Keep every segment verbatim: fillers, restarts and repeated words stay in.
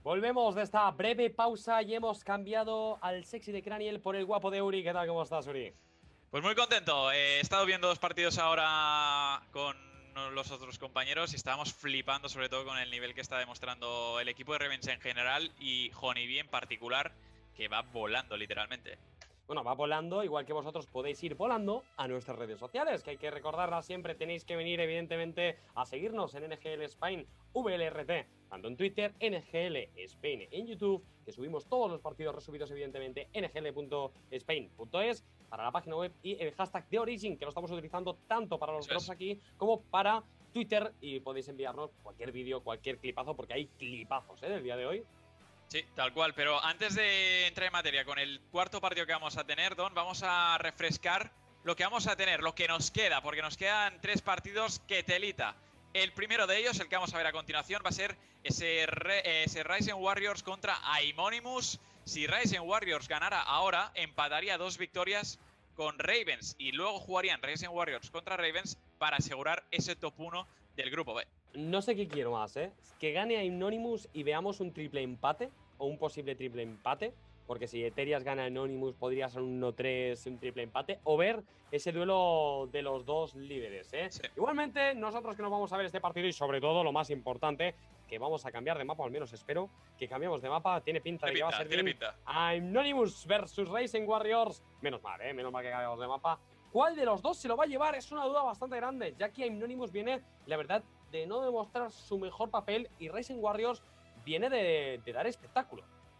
Volvemos de esta breve pausa y hemos cambiado al sexy de Craniel por el guapo de Uri. ¿Qué tal? ¿Cómo estás, Uri? Pues muy contento. Eh, he estado viendo dos partidos ahora con los otros compañeros y estábamos flipando sobre todo con el nivel que está demostrando el equipo de Ravens en general y Honeybee en particular, que va volando literalmente. Bueno, va volando, igual que vosotros podéis ir volando a nuestras redes sociales, que hay que recordarlas siempre. Tenéis que venir, evidentemente, a seguirnos en N G L Spain V L R T, tanto en Twitter, N G L Spain en YouTube, que subimos todos los partidos resubidos, evidentemente, n g l punto spain punto es, para la página web, y el hashtag de Origin, que lo estamos utilizando tanto para los Eso drops es. aquí como para Twitter, y podéis enviarnos cualquier vídeo, cualquier clipazo, porque hay clipazos, ¿eh?, del día de hoy. Sí, tal cual. Pero antes de entrar en materia con el cuarto partido que vamos a tener, Don, vamos a refrescar lo que vamos a tener, lo que nos queda, porque nos quedan tres partidos que telita. El primero de ellos, el que vamos a ver a continuación, va a ser ese, re, ese Rising Warriors contra Aimonimus. Si Rising Warriors ganara ahora, empataría dos victorias con Ravens y luego jugarían Rising Warriors contra Ravens para asegurar ese top uno del grupo B. No sé qué quiero más, ¿eh? Que gane Anonymous y veamos un triple empate o un posible triple empate, porque si Eterias gana Anonymous podría ser un uno tres, un triple empate, o ver ese duelo de los dos líderes, ¿eh? Sí. Igualmente, nosotros que nos vamos a ver este partido y sobre todo lo más importante, que vamos a cambiar de mapa, o al menos espero que cambiemos de mapa, tiene pinta Tiene de que va a pinta, ser tiene bien pinta. Anonymous versus Racing Warriors. Menos mal, ¿eh? Menos mal que cambiamos de mapa. ¿Cuál de los dos se lo va a llevar? Es una duda bastante grande, ya que Anonymous viene, la verdad, de no demostrar su mejor papel y Rising Warriors viene de, de dar espectáculo.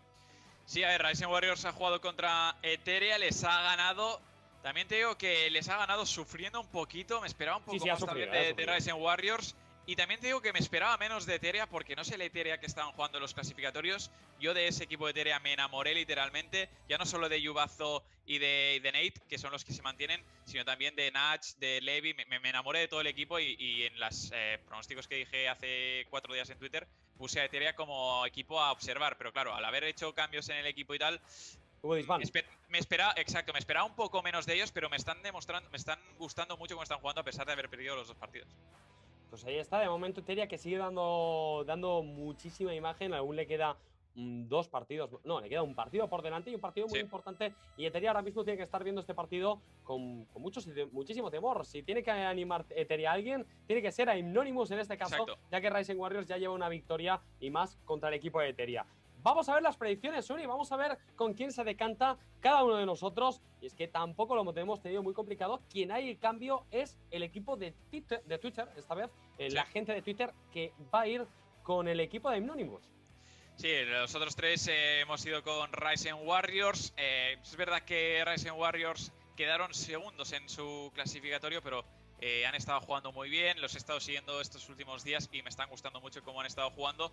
Sí, a ver, Rising Warriors ha jugado contra Ethereal, les ha ganado. También te digo que les ha ganado sufriendo un poquito. Me esperaba un poco Sí, sí, ha más sufrido, también ha de, de sufrido. Rising Warriors. Y también te digo que me esperaba menos de Ethereal porque no sé la Ethereal que estaban jugando en los clasificatorios. Yo de ese equipo de Ethereal me enamoré literalmente. Ya no solo de Yubazo y de, y de Nate, que son los que se mantienen, sino también de Natch, de Levi. Me, me enamoré de todo el equipo y, y en los eh, pronósticos que dije hace cuatro días en Twitter puse a Ethereal como equipo a observar. Pero claro, al haber hecho cambios en el equipo y tal, Hubo me, disband. esper me esperaba, exacto, me esperaba un poco menos de ellos, pero me están demostrando, me están gustando mucho cómo están jugando a pesar de haber perdido los dos partidos. Pues ahí está, de momento Eteria que sigue dando, dando muchísima imagen, aún le queda mm, dos partidos, no, le queda un partido por delante y un partido muy Sí. importante, y Eteria ahora mismo tiene que estar viendo este partido con, con mucho, muchísimo temor. Si tiene que animar Eteria a alguien, tiene que ser a Anonymous en este caso, Exacto. ya que Rising Warriors ya lleva una victoria y más contra el equipo de Eteria. Vamos a ver las predicciones, Uri, vamos a ver con quién se decanta cada uno de nosotros. Y es que tampoco lo hemos tenido muy complicado. Quien hay el cambio es el equipo de Twitter, de Twitter esta vez, eh, Sí. la gente de Twitter que va a ir con el equipo de Anonymous. Sí, los otros tres eh, hemos ido con Rising Warriors. Eh, es verdad que Rising Warriors quedaron segundos en su clasificatorio, pero eh, han estado jugando muy bien. Los he estado siguiendo estos últimos días y me están gustando mucho cómo han estado jugando.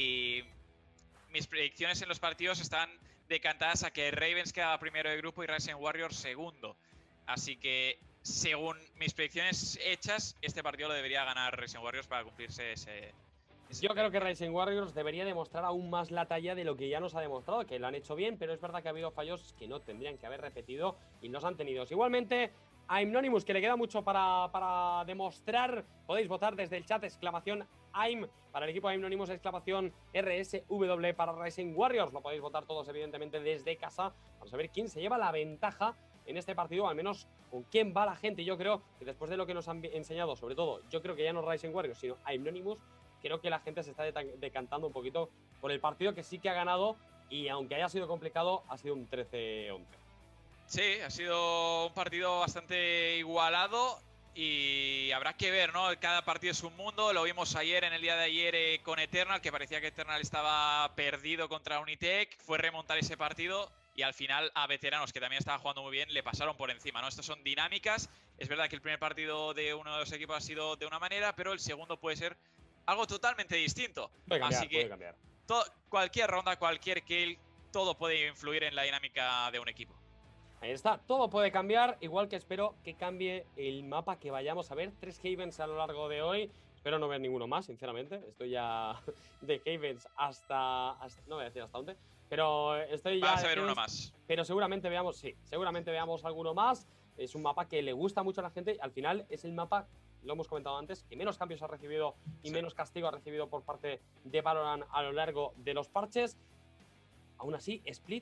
Y mis predicciones en los partidos están decantadas a que Ravens quedaba primero de grupo y Rising Warriors segundo. Así que, según mis predicciones hechas, este partido lo debería ganar Rising Warriors para cumplirse ese... ese Yo creo que Rising Warriors debería demostrar aún más la talla de lo que ya nos ha demostrado, que lo han hecho bien, pero es verdad que ha habido fallos que no tendrían que haber repetido y los han tenido. Igualmente, a Anonymous, que le queda mucho para, para demostrar, podéis votar desde el chat, exclamación AIM para el equipo de Anonymous, exclamación R S W para Rising Warriors. Lo podéis votar todos, evidentemente, desde casa. Vamos a ver quién se lleva la ventaja en este partido, al menos con quién va la gente. Yo creo que después de lo que nos han enseñado, sobre todo, yo creo que ya no Rising Warriors, sino Anonymous, creo que la gente se está decantando un poquito por el partido que sí que ha ganado, y aunque haya sido complicado, ha sido un trece once. Sí, ha sido un partido bastante igualado y habrá que ver, ¿no? Cada partido es un mundo. Lo vimos ayer, en el día de ayer, eh, con Eternal, que parecía que Eternal estaba perdido contra Unitec. Fue remontar ese partido y al final a Veteranos, que también estaba jugando muy bien, le pasaron por encima, ¿no? Estas son dinámicas. Es verdad que el primer partido de uno de los equipos ha sido de una manera, pero el segundo puede ser algo totalmente distinto. Puede cambiar, Así que puede cambiar. cualquier ronda, cualquier kill, todo puede influir en la dinámica de un equipo. Ahí está, todo puede cambiar, igual que espero que cambie el mapa que vayamos a ver. Tres Havens a lo largo de hoy. Espero no ver ninguno más, sinceramente. Estoy ya de Havens hasta, hasta... No voy a decir hasta dónde, pero estoy ya... Vas a ver uno Havens, más. pero seguramente veamos, sí, seguramente veamos alguno más. Es un mapa que le gusta mucho a la gente. Al final es el mapa lo hemos comentado antes, que menos cambios ha recibido y Sí. menos castigo ha recibido por parte de Valorant a lo largo de los parches. Aún así, Split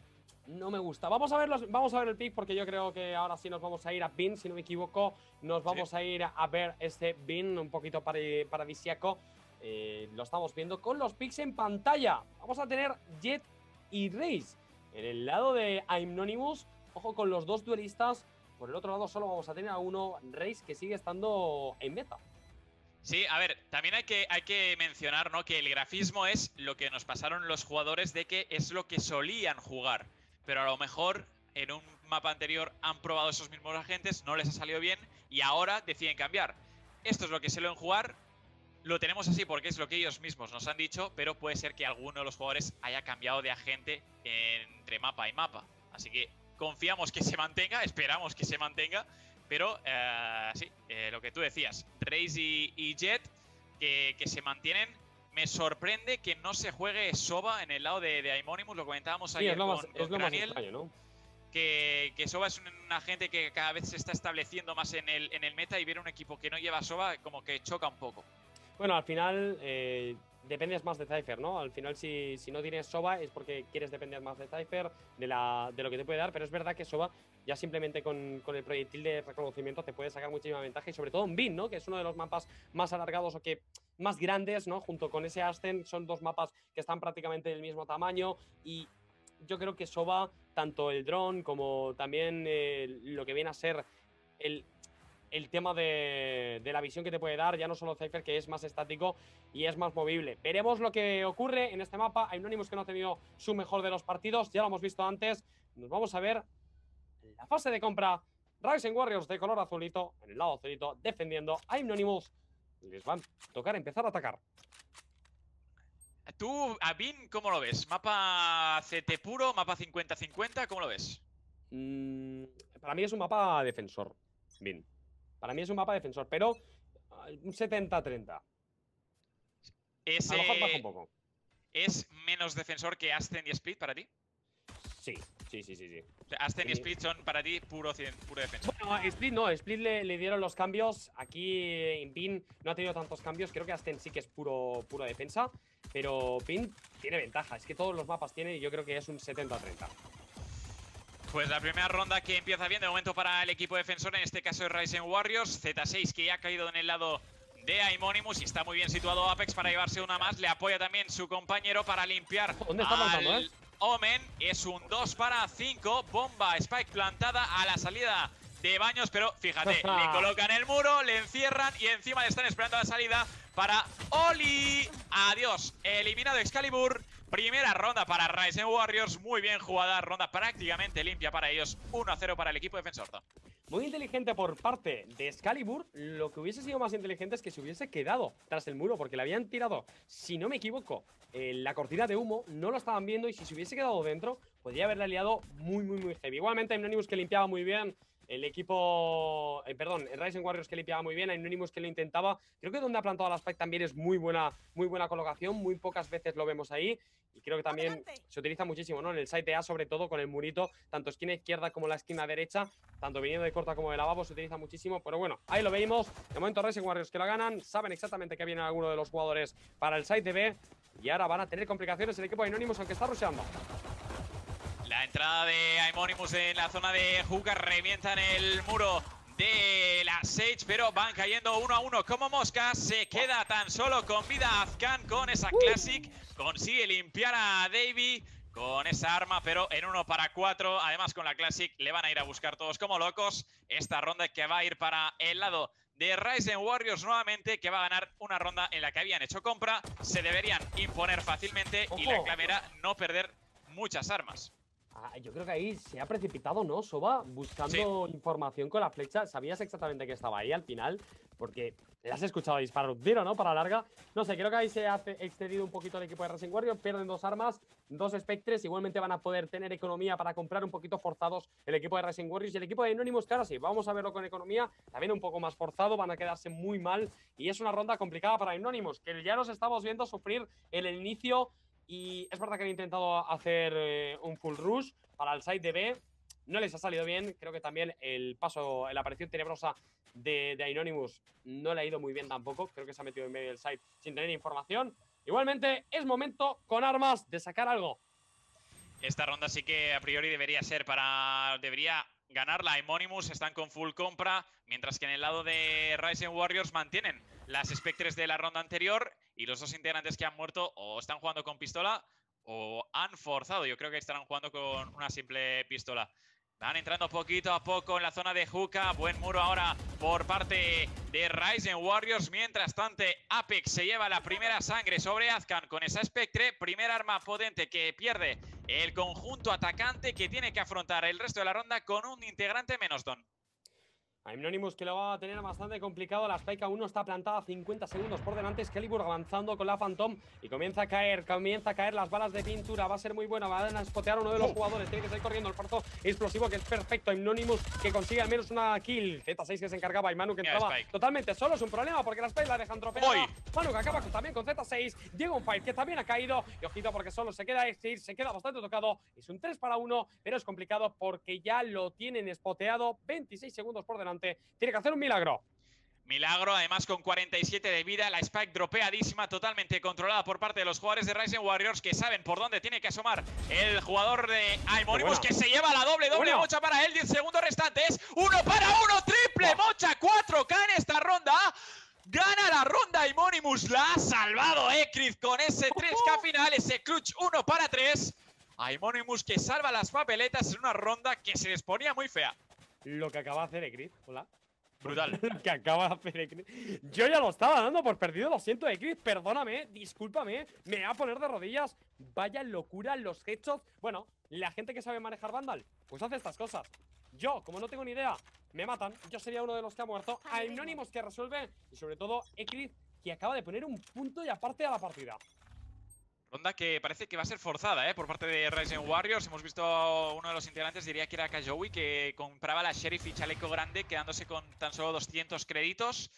no me gusta. Vamos a ver, los, vamos a ver el pick porque yo creo que ahora sí nos vamos a ir a Bin, si no me equivoco. Nos vamos Sí. a ir a ver este Bin un poquito para- paradisiaco. Eh, lo estamos viendo con los picks en pantalla. Vamos a tener Jet y Raze. En el lado de Anonymous, ojo con los dos duelistas. Por el otro lado solo vamos a tener a uno, Raze, que sigue estando en meta. Sí, a ver, también hay que, hay que mencionar, ¿no?, que el grafismo es lo que nos pasaron los jugadores de que es lo que solían jugar. Pero a lo mejor en un mapa anterior han probado esos mismos agentes, no les ha salido bien y ahora deciden cambiar. Esto es lo que suelen jugar, lo tenemos así porque es lo que ellos mismos nos han dicho, pero puede ser que alguno de los jugadores haya cambiado de agente entre mapa y mapa. Así que confiamos que se mantenga, esperamos que se mantenga. Pero eh, sí, eh, lo que tú decías, Raze y, y Jet, que, que se mantienen. Me sorprende que no se juegue Soba en el lado de, de Anonymous, lo comentábamos Sí, ayer es lo más, con, es con lo más Graniel, extraño, ¿no? que, que Soba es un, un agente que cada vez se está estableciendo más en el, en el meta y ver un equipo que no lleva Soba como que choca un poco. Bueno, al final eh, dependes más de Cypher, ¿no? Al final si, si no tienes Soba es porque quieres depender más de Cypher, de, la, de lo que te puede dar, pero es verdad que Soba ya simplemente con, con el proyectil de reconocimiento te puede sacar muchísima ventaja y sobre todo en Bin, ¿no? Que es uno de los mapas más alargados o que más grandes, ¿no? Junto con ese Ascent son dos mapas que están prácticamente del mismo tamaño y yo creo que Soba, tanto el dron como también eh, lo que viene a ser el el tema de, de la visión que te puede dar, ya no solo Cypher, que es más estático y es más movible. Veremos lo que ocurre en este mapa. Anonymous, que no ha tenido su mejor de los partidos, ya lo hemos visto antes. Nos vamos a ver la fase de compra. Rising Warriors de color azulito, en el lado azulito, defendiendo a Anonymous. Les van a tocar empezar a atacar. ¿Tú, a Bin, cómo lo ves? ¿Mapa C T puro? ¿Mapa cincuenta cincuenta? ¿Cómo lo ves? Mm, para mí es un mapa defensor. Bien. Para mí es un mapa defensor, pero uh, un setenta treinta. ¿Es, A lo mejor baja eh, un poco. ¿Es menos defensor que Ascent y Split para ti? Sí, sí, sí, sí, sí. O sea, Ascent y Sí. Split son para ti puro, cien- puro defensa. Bueno, a Split no, a Split le, le dieron los cambios. Aquí en Pin no ha tenido tantos cambios. Creo que Aston sí que es puro, puro defensa. Pero Pin tiene ventaja. Es que todos los mapas tiene y yo creo que es un setenta treinta. Pues la primera ronda que empieza bien de momento para el equipo defensor, en este caso es Rising Warriors. Z seis que ya ha caído en el lado de Anonymous y está muy bien situado Apex para llevarse una más. Le apoya también su compañero para limpiar ¿Dónde está plantando, al eh? Omen. Es un dos para cinco. Bomba, Spike plantada a la salida de Baños, pero fíjate, le colocan el muro, le encierran y encima le están esperando la salida para Oli. Adiós, eliminado Excalibur. Primera ronda para Rising Warriors, muy bien jugada, ronda prácticamente limpia para ellos, uno a cero para el equipo defensor. Muy inteligente por parte de Excalibur. Lo que hubiese sido más inteligente es que se hubiese quedado tras el muro, porque le habían tirado, si no me equivoco, eh, la cortina de humo, no lo estaban viendo y si se hubiese quedado dentro, podría haberle liado muy, muy, muy heavy. Igualmente, Anonymous que limpiaba muy bien. El equipo, eh, perdón, el Rising Warriors que limpiaba muy bien, Anonymous que lo intentaba. Creo que donde ha plantado la Spike también es muy buena, muy buena colocación. Muy pocas veces lo vemos ahí. Y creo que también Adelante. se utiliza muchísimo, ¿no? En el site A, sobre todo con el murito, tanto esquina izquierda como la esquina derecha, tanto viniendo de corta como de lavabo, se utiliza muchísimo. Pero bueno, ahí lo veis. De momento, Rising Warriors que la ganan. Saben exactamente que viene alguno de los jugadores para el site B. Y ahora van a tener complicaciones el equipo de Anonymous, aunque está rusheando. La entrada de Anonymous en la zona de Hookah, revientan el muro de la Sage, pero van cayendo uno a uno como moscas. Se queda tan solo con vida Azkan con esa Classic. Consigue limpiar a Davey con esa arma, pero en uno para cuatro. Además, con la Classic le van a ir a buscar todos como locos. Esta ronda que va a ir para el lado de Rising Warriors nuevamente, que va a ganar una ronda en la que habían hecho compra. Se deberían imponer fácilmente y la ¡Ojo! clave era no perder muchas armas. Ah, yo creo que ahí se ha precipitado, ¿no, Soba? Buscando información con la flecha. Sabías exactamente que estaba ahí al final, porque le has escuchado disparar un tiro, ¿no? Para larga. No sé, creo que ahí se ha excedido un poquito el equipo de Rising Warriors. Pierden dos armas, dos Spectres. Igualmente van a poder tener economía para comprar un poquito forzados el equipo de Rising Warriors. Y el equipo de Anonymous, claro, sí, vamos a verlo con economía. También un poco más forzado, van a quedarse muy mal. Y es una ronda complicada para Anonymous, que ya nos estamos viendo sufrir en el inicio. Y es verdad que han intentado hacer eh, un full rush para el side de B. no les ha salido bien. Creo que también el paso, la aparición tenebrosa de, de Anonymous no le ha ido muy bien tampoco. Creo que se ha metido en medio del site sin tener información. Igualmente, es momento con armas de sacar algo. Esta ronda sí que a priori debería ser para... Debería ganar la Anonymous, están con full compra, mientras que en el lado de Rising Warriors mantienen las Spectres de la ronda anterior y los dos integrantes que han muerto o están jugando con pistola o han forzado. Yo creo que estarán jugando con una simple pistola. Van entrando poquito a poco en la zona de Hookah. Buen muro ahora por parte de Rising Warriors. Mientras tanto, Apex se lleva la primera sangre sobre Azcan con esa Spectre. Primer arma potente que pierde el conjunto atacante, que tiene que afrontar el resto de la ronda con un integrante menos, Don. Anonymous que lo va a tener bastante complicado. La Spike aún no está plantada, cincuenta segundos por delante. Excalibur avanzando con la Phantom y comienza a caer, comienza a caer las balas de pintura. Va a ser muy buena, van a spotear a uno de los jugadores. Tiene que salir corriendo el farto explosivo que es perfecto. Anonymous que consigue al menos una kill. Z seis que se encargaba y Manu que entraba totalmente solo. Es un problema porque la Spike la dejan tropeada. Manu que acaba también con Z seis. Diego Five que también ha caído. Y ojito porque solo se queda Exir, se queda bastante tocado. Es un tres para uno, pero es complicado porque ya lo tienen spoteado. veintiséis segundos por delante. Tiene que hacer un milagro. Milagro, además con cuarenta y siete de vida, la Spike dropeadísima, totalmente controlada por parte de los jugadores de Rising Warriors, que saben por dónde tiene que asomar el jugador de Anonymous, que se lleva la doble, doble bueno. Mocha para él, diez segundos restantes, uno para uno, triple oh. Mocha, cuatro K en esta ronda. Gana la ronda Anonymous, la ha salvado Ekriz con ese tres K final, ese clutch uno para tres. Anonymous que salva las papeletas en una ronda que se les ponía muy fea. Lo que acaba de hacer Ekriz, hola. Brutal. Lo que acaba de hacer Ekriz. Yo ya lo estaba dando por perdido, lo siento, Ekriz. Perdóname, discúlpame. Me voy a poner de rodillas. Vaya locura los headshots. Bueno, la gente que sabe manejar Vandal, pues hace estas cosas. Yo, como no tengo ni idea, me matan. Yo sería uno de los que ha muerto. Anonymous que resuelve. Y sobre todo, Ekriz que acaba de poner un punto y aparte a la partida. Ronda que parece que va a ser forzada, ¿eh? Por parte de Rising Warriors. Hemos visto a uno de los integrantes, diría que era Kajowi, que compraba la Sheriff y chaleco grande, quedándose con tan solo doscientos créditos.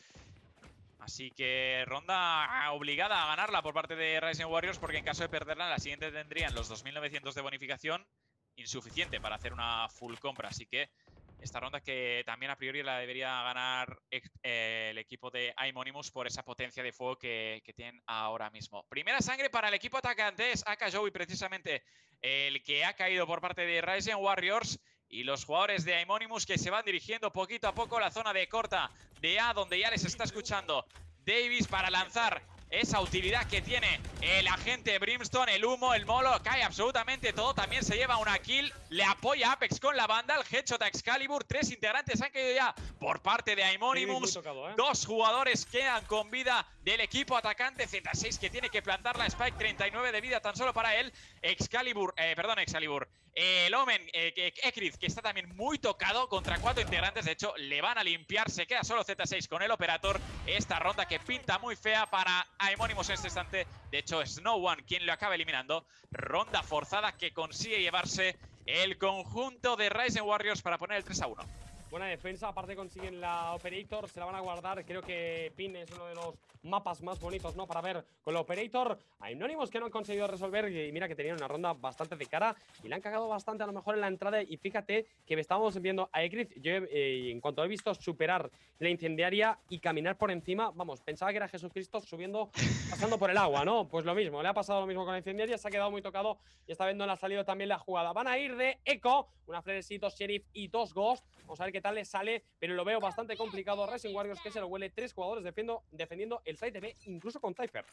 Así que ronda obligada a ganarla por parte de Rising Warriors, porque en caso de perderla, la siguiente tendrían los dos mil novecientos de bonificación, insuficiente para hacer una full compra. Así que esta ronda que también a priori la debería ganar eh, el equipo de Anonymous por esa potencia de fuego que, que tienen ahora mismo. Primera sangre para el equipo atacante, es Akajowi precisamente el que ha caído por parte de Rising Warriors. Y los jugadores de Anonymous que se van dirigiendo poquito a poco a la zona de corta de A, donde ya les está escuchando Davis para lanzar esa utilidad que tiene el agente Brimstone, el humo, el molo, cae absolutamente todo. También se lleva una kill, le apoya Apex con la banda, el headshot a Excalibur. Tres integrantes han caído ya por parte de Anonymous. Tocado, ¿eh? Dos jugadores quedan con vida del equipo atacante. Z seis que tiene que plantar la Spike, treinta y nueve de vida tan solo para él. Excalibur, eh, perdón, Excalibur. Eh, el Omen, eh, Ekriz, que está también muy tocado contra cuatro integrantes. De hecho, le van a limpiar. Se queda solo Z seis con el Operator. Esta ronda que pinta muy fea para Anonymous en este instante. De hecho, es No One quien lo acaba eliminando. Ronda forzada que consigue llevarse el conjunto de Rising Warriors para poner el tres a uno. Buena defensa, aparte consiguen la Operator, se la van a guardar. Creo que Pin es uno de los mapas más bonitos, ¿no? Para ver con la Operator. Anonymous que no han conseguido resolver y mira que tenían una ronda bastante de cara y le han cagado bastante a lo mejor en la entrada. Y fíjate que estábamos viendo a Ekriz, yo eh, en cuanto he visto superar la incendiaria y caminar por encima, vamos, pensaba que era Jesucristo subiendo, pasando por el agua, ¿no? Pues lo mismo, le ha pasado lo mismo con la incendiaria, se ha quedado muy tocado y esta vez no le ha salido también la jugada. Van a ir de Echo, una Fredesi, dos Sheriff y dos Ghost. Vamos a ver qué tal le sale, pero lo veo bastante complicado. Rising Warriors que se lo huele, tres jugadores defendiendo, defendiendo el side de B, incluso con Cypher.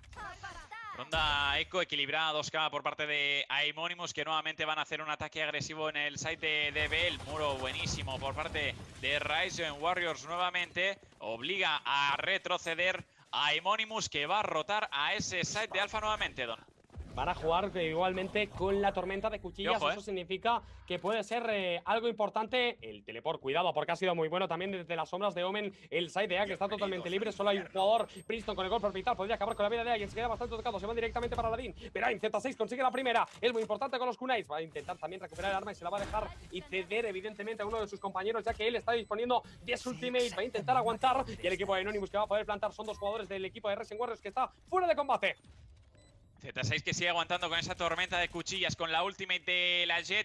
Ronda Echo equilibrada, dos K por parte de Anonymous, que nuevamente van a hacer un ataque agresivo en el site de, de B. El muro buenísimo por parte de Rising Warriors nuevamente obliga a retroceder a Anonymous, que va a rotar a ese site de Alpha nuevamente, Don. Van a jugar igualmente con la tormenta de cuchillas. Ojo, ¿eh? Eso significa que puede ser eh, algo importante. El teleport, cuidado, porque ha sido muy bueno también desde las sombras de Omen. El side de A que está totalmente libre. Solo hay un jugador, Princeton, con el golpe orbital. Podría acabar con la vida de alguien. Se queda bastante tocado. Se van directamente para Aladín. Pero en Z seis consigue la primera. Es muy importante con los kunais. Va a intentar también recuperar el arma y se la va a dejar y ceder evidentemente a uno de sus compañeros, ya que él está disponiendo de su ultimate. Va a intentar aguantar. Y el equipo de Anonymous que va a poder plantar son dos jugadores del equipo de Rising Warriors que está fuera de combate. Z seis que sigue aguantando con esa tormenta de cuchillas, con la ultimate de la Jet.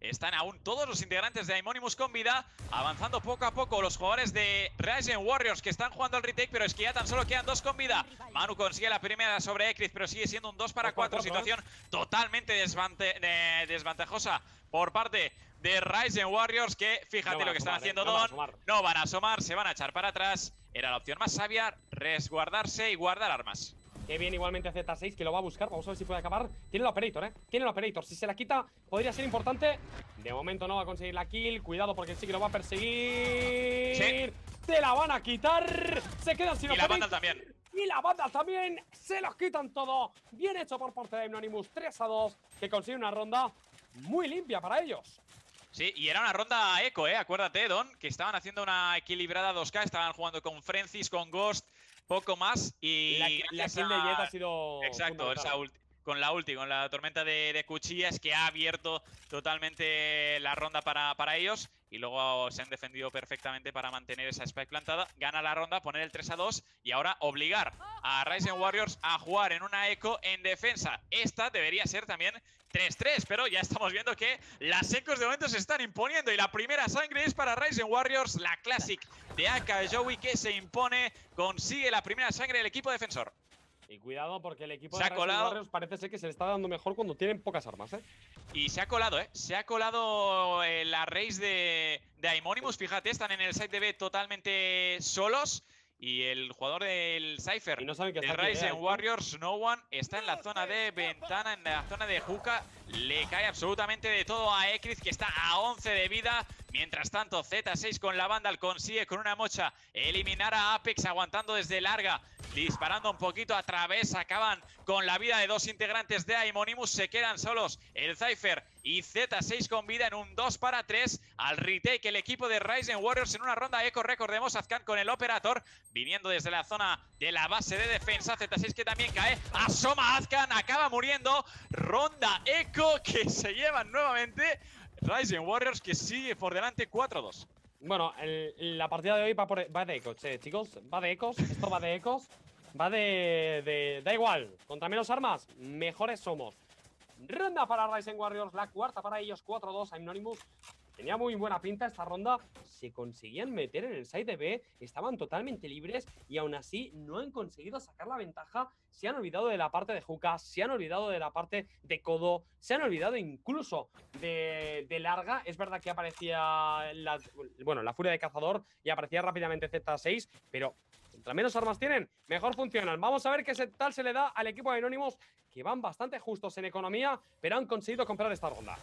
están aún todos los integrantes de Aimonimus con vida, avanzando poco a poco los jugadores de Rise and Warriors que están jugando al retake, pero es que ya tan solo quedan dos con vida. Manu consigue la primera sobre Eclipse, pero sigue siendo un dos para cuatro, situación ¿eh? totalmente desvante de desventajosa por parte de Rise and Warriors, que fíjate no lo que están haciendo eh, no Don, van no van a asomar, se van a echar para atrás. Era la opción más sabia, resguardarse y guardar armas. Qué bien igualmente Z seis, que lo va a buscar. Vamos a ver si puede acabar. Tiene el Operator, ¿eh? Tiene el Operator. Si se la quita, podría ser importante. De momento no va a conseguir la kill. Cuidado porque sí que lo va a perseguir. Sí. Se la van a quitar. Se quedan sin Operator. Y la Vandal también. Y la Vandal también. Se los quitan todo. Bien hecho por parte de Aimonimus. tres a dos. Que consigue una ronda muy limpia para ellos. Sí, y era una ronda eco, ¿eh? Acuérdate, Don, que estaban haciendo una equilibrada dos K. Estaban jugando con Frenzy, con Ghost. Poco más y la, la kill de Jet ha sido exacto, esa con la ulti, con la tormenta de, de cuchillas que ha abierto totalmente la ronda para, para ellos y luego se han defendido perfectamente para mantener esa spike plantada. Gana la ronda, poner el tres a dos y ahora obligar a Rise and Warriors a jugar en una eco en defensa. Esta debería ser también tres tres, pero ya estamos viendo que las ecos de momento se están imponiendo y la primera sangre es para Rise and Warriors, la Classic de Aka Joey que se impone, consigue la primera sangre del equipo defensor. Y cuidado porque el equipo se de Rise and Warriors parece ser que se le está dando mejor cuando tienen pocas armas, ¿eh? Y se ha colado, ¿eh? Se ha colado eh, la race de, de Aimonimus, fíjate, están en el side de B totalmente solos. Y el jugador del Cypher y no saben que de está Rise aquí, and Warriors, No One, está en la zona de ventana, en la zona de hookah. Le cae absolutamente de todo a Eclipse, que está a once de vida. Mientras tanto, Z seis con la Vandal consigue con una mocha eliminar a Apex, aguantando desde larga, disparando un poquito a través. Acaban con la vida de dos integrantes de Aimonimus. Se quedan solos el Cypher y Z seis con vida en un dos para tres. Al retake el equipo de Rise and Warriors en una ronda eco. Recordemos, Azkan con el Operator, viniendo desde la zona de la base de defensa. Z seis que también cae. Asoma Azkan, acaba muriendo. Ronda eco que se llevan nuevamente Rise and Warriors, que sigue por delante cuatro dos. Bueno, el, la partida de hoy va, por, va de ecos, eh, chicos. Va de ecos, esto va de ecos. Va de, de... Da igual, contra menos armas, mejores somos. Ronda para Rise and Warriors, la cuarta para ellos, cuatro dos. Aimonimus tenía muy buena pinta esta ronda. Se conseguían meter en el side de B, estaban totalmente libres y aún así no han conseguido sacar la ventaja. Se han olvidado de la parte de hookah, se han olvidado de la parte de codo, se han olvidado incluso de, de larga. Es verdad que aparecía la, bueno, la furia de cazador y aparecía rápidamente Z seis, pero contra menos armas tienen, mejor funcionan. Vamos a ver qué tal se le da al equipo de Anonymous, que van bastante justos en economía, pero han conseguido comprar esta ronda.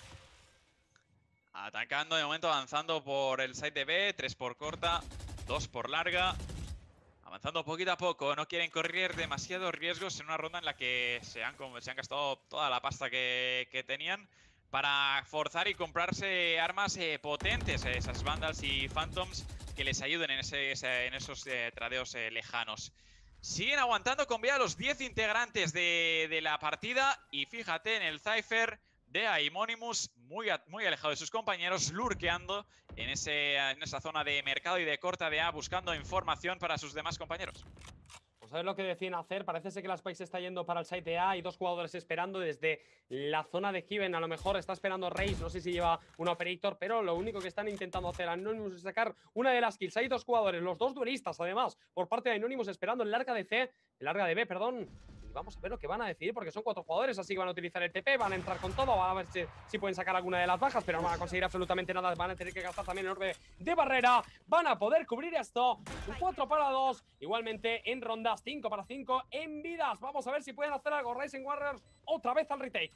Atacando de momento, avanzando por el side de B, tres por corta, dos por larga. Avanzando poquito a poco, no quieren correr demasiados riesgos en una ronda en la que se han, se han gastado toda la pasta que, que tenían para forzar y comprarse armas eh, potentes, eh, esas Vandals y Phantoms que les ayuden en, ese, ese, en esos eh, tradeos eh, lejanos. Siguen aguantando con vida los diez integrantes de, de la partida y fíjate en el Cypher de Aimonimus, muy, muy alejado de sus compañeros, lurkeando en, ese, en esa zona de mercado y de corta de A, buscando información para sus demás compañeros. Vamos a ver lo que deciden hacer. Parece ser que la Spike se está yendo para el site de A. Hay dos jugadores esperando desde la zona de Heaven. A lo mejor está esperando Raze. No sé si lleva un Operator, pero lo único que están intentando hacer Anonymous es sacar una de las kills. Hay dos jugadores, los dos duelistas, además, por parte de Anonymous, esperando el larga de C, el larga de B, perdón. Y vamos a ver lo que van a decidir, porque son cuatro jugadores, así que van a utilizar el T P, van a entrar con todo, van a ver si, si pueden sacar alguna de las bajas, pero no van a conseguir absolutamente nada. Van a tener que gastar también el orbe de barrera. Van a poder cubrir esto. Un cuatro para dos. Igualmente en rondas, cinco para cinco en vidas. Vamos a ver si pueden hacer algo Rise and Warriors otra vez al retake.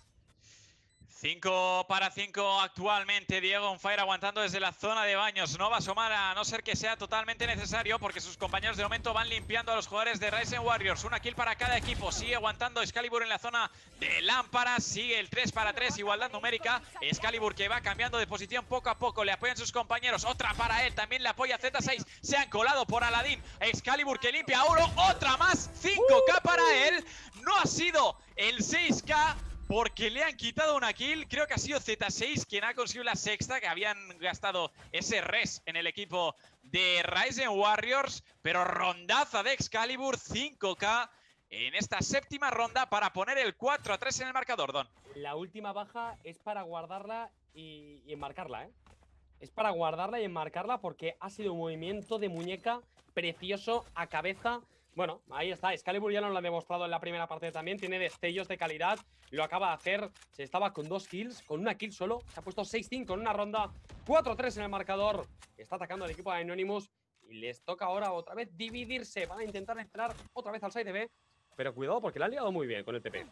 cinco para cinco actualmente. Diego on fire aguantando desde la zona de baños. No va a asomar a no ser que sea totalmente necesario, porque sus compañeros de momento van limpiando a los jugadores de Rise and Warriors. Una kill para cada equipo. Sigue aguantando Excalibur en la zona de lámparas. Sigue el tres para tres, igualdad numérica. Excalibur que va cambiando de posición poco a poco. Le apoyan sus compañeros. Otra para él. También le apoya Z seis. Se han colado por Aladín. Excalibur que limpia a oro. Otra más. cinco K para él. No ha sido el seis K, porque le han quitado una kill. Creo que ha sido Z seis quien ha conseguido la sexta, que habían gastado ese res en el equipo de Rise and Warriors. Pero rondaza de Excalibur, cinco K. en esta séptima ronda para poner el cuatro a tres en el marcador, Don. La última baja es para guardarla y, y enmarcarla, ¿eh? Es para guardarla y enmarcarla porque ha sido un movimiento de muñeca precioso a cabeza. Bueno, ahí está. Excalibur ya nos lo ha demostrado en la primera parte también. Tiene destellos de calidad. Lo acaba de hacer. Se estaba con dos kills, con una kill solo. Se ha puesto seis cinco en una ronda. cuatro tres en el marcador. Está atacando al equipo de Anonymous. Y les toca ahora otra vez dividirse. Van a intentar entrar otra vez al side B. Pero cuidado porque la han liado muy bien con el T P.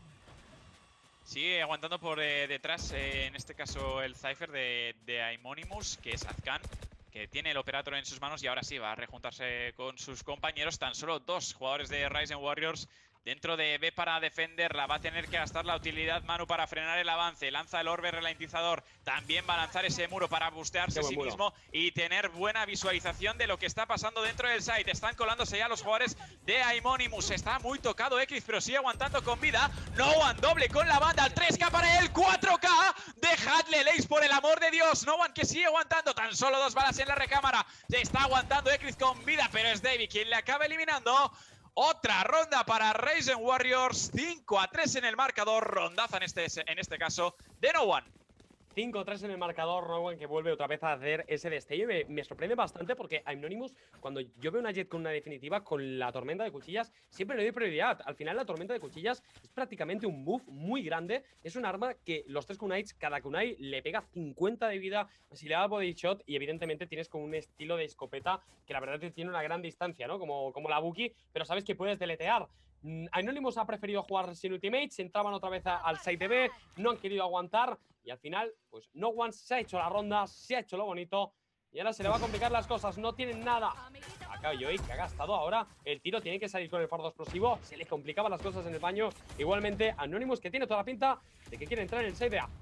Sigue aguantando por eh, detrás, eh, en este caso el Cypher de, de Aimonimus, que es Azkan, que tiene el Operator en sus manos y ahora sí va a rejuntarse con sus compañeros. Tan solo dos jugadores de Ryzen Warriors dentro de B para defenderla. Va a tener que gastar la utilidad Manu para frenar el avance. Lanza el orbe ralentizador. También va a lanzar ese muro para bustearse a sí muro. mismo y tener buena visualización de lo que está pasando dentro del site. Están colándose ya los jugadores de Aimonimus. Está muy tocado X, pero sigue aguantando con vida. No one doble con la banda. El tres K para él. cuatro K. Dejadle el ace por el amor de Dios. No one que sigue aguantando. Tan solo dos balas en la recámara. Se está aguantando X con vida, pero es Davey quien le acaba eliminando. Otra ronda para Ryzen Warriors, cinco a tres en el marcador, rondaza en este, en este caso de No One. cinco a tres en el marcador, No One que vuelve otra vez a hacer ese destello. Me, me sorprende bastante porque Anonymous, cuando yo veo una Jett con una definitiva, con la tormenta de cuchillas, siempre le doy prioridad. Al final la tormenta de cuchillas es prácticamente un buff muy grande. Es un arma que los tres kunais, cada kunai le pega cincuenta de vida si le da body shot, y evidentemente tienes como un estilo de escopeta que la verdad tiene una gran distancia, ¿no? Como, como la Buki, pero sabes que puedes deletear. Anonymous ha preferido jugar sin ultimates, entraban otra vez a, al side B, no han querido aguantar y al final, pues No One se ha hecho la ronda, se ha hecho lo bonito y ahora se le va a complicar las cosas, no tienen nada. Acá Joey, que ha gastado ahora el tiro, tiene que salir con el fardo explosivo, se le complicaban las cosas en el baño. Igualmente, Anonymous, que tiene toda la pinta de que quiere entrar en el side A.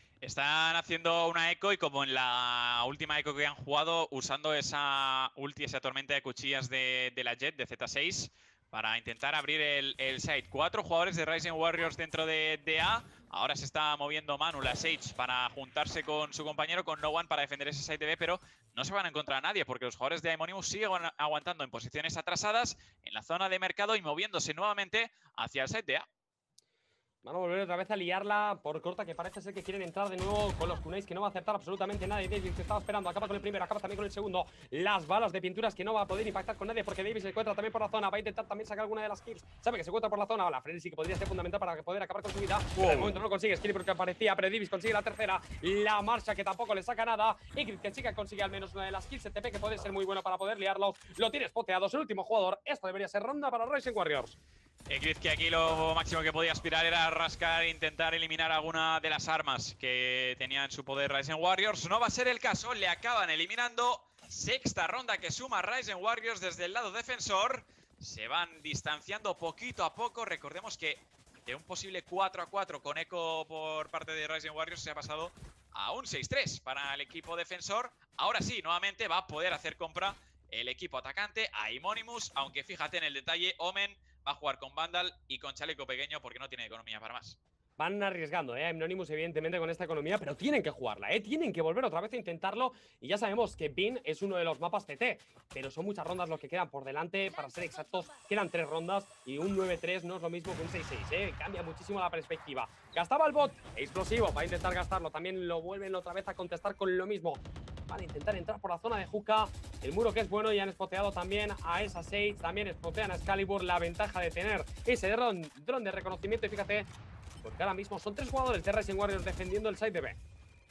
Están haciendo una eco y como en la última eco que han jugado, usando esa ulti, esa tormenta de cuchillas de, de la Jett, de Z seis, para intentar abrir el, el site. Cuatro jugadores de Ryzen Warriors dentro de, de A. Ahora se está moviendo Manu, la Sage, para juntarse con su compañero, con No One, para defender ese site de B, pero no se van a encontrar a nadie porque los jugadores de Aimonimus siguen aguantando en posiciones atrasadas en la zona de mercado y moviéndose nuevamente hacia el site de A. Van a volver otra vez a liarla por corta, que parece ser que quieren entrar de nuevo con los kunais, que no va a aceptar absolutamente nadie. Davis que estaba esperando, acaba con el primero, acaba también con el segundo. Las balas de pinturas que no va a poder impactar con nadie porque Davis se encuentra también por la zona. Va a intentar también sacar alguna de las kills. Sabe que se encuentra por la zona. La Frenzy que podría ser fundamental para poder acabar con su vida. Wow. Pero de momento no lo consigue. Skilly porque aparecía, pero Davis consigue la tercera. La marcha que tampoco le saca nada. Ingrid que chica consigue al menos una de las kills. El T P que puede ser muy bueno para poder liarlo. Lo tiene spoteado. Es el último jugador. Esto debería ser ronda para Ryzen Warriors. Egrid que aquí lo máximo que podía aspirar era rascar e intentar eliminar alguna de las armas que tenía en su poder Ryzen Warriors. No va a ser el caso, le acaban eliminando. Sexta ronda que suma Ryzen Warriors desde el lado defensor. Se van distanciando poquito a poco. Recordemos que de un posible cuatro a cuatro con eco por parte de Ryzen Warriors se ha pasado a un seis tres para el equipo defensor. Ahora sí, nuevamente va a poder hacer compra el equipo atacante, Aimonimus, aunque fíjate en el detalle, Omen va a jugar con Vandal y con chaleco pequeño porque no tiene economía para más. Van arriesgando, ¿eh? Anonymous, evidentemente, con esta economía, pero tienen que jugarla, ¿eh? Tienen que volver otra vez a intentarlo. Y ya sabemos que Bin es uno de los mapas C T, pero son muchas rondas los que quedan por delante. Para ser exactos, quedan tres rondas y un nueve tres no es lo mismo que un seis seis, ¿eh? Cambia muchísimo la perspectiva. Gastaba el bot, explosivo, va a intentar gastarlo. También lo vuelven otra vez a contestar con lo mismo. Van a intentar entrar por la zona de Hookah. El muro que es bueno y han spoteado también a esa Sage. También spotean a Excalibur. La ventaja de tener ese dron, dron de reconocimiento. Y fíjate, porque ahora mismo son tres jugadores de Ryzen Warriors defendiendo el side de B.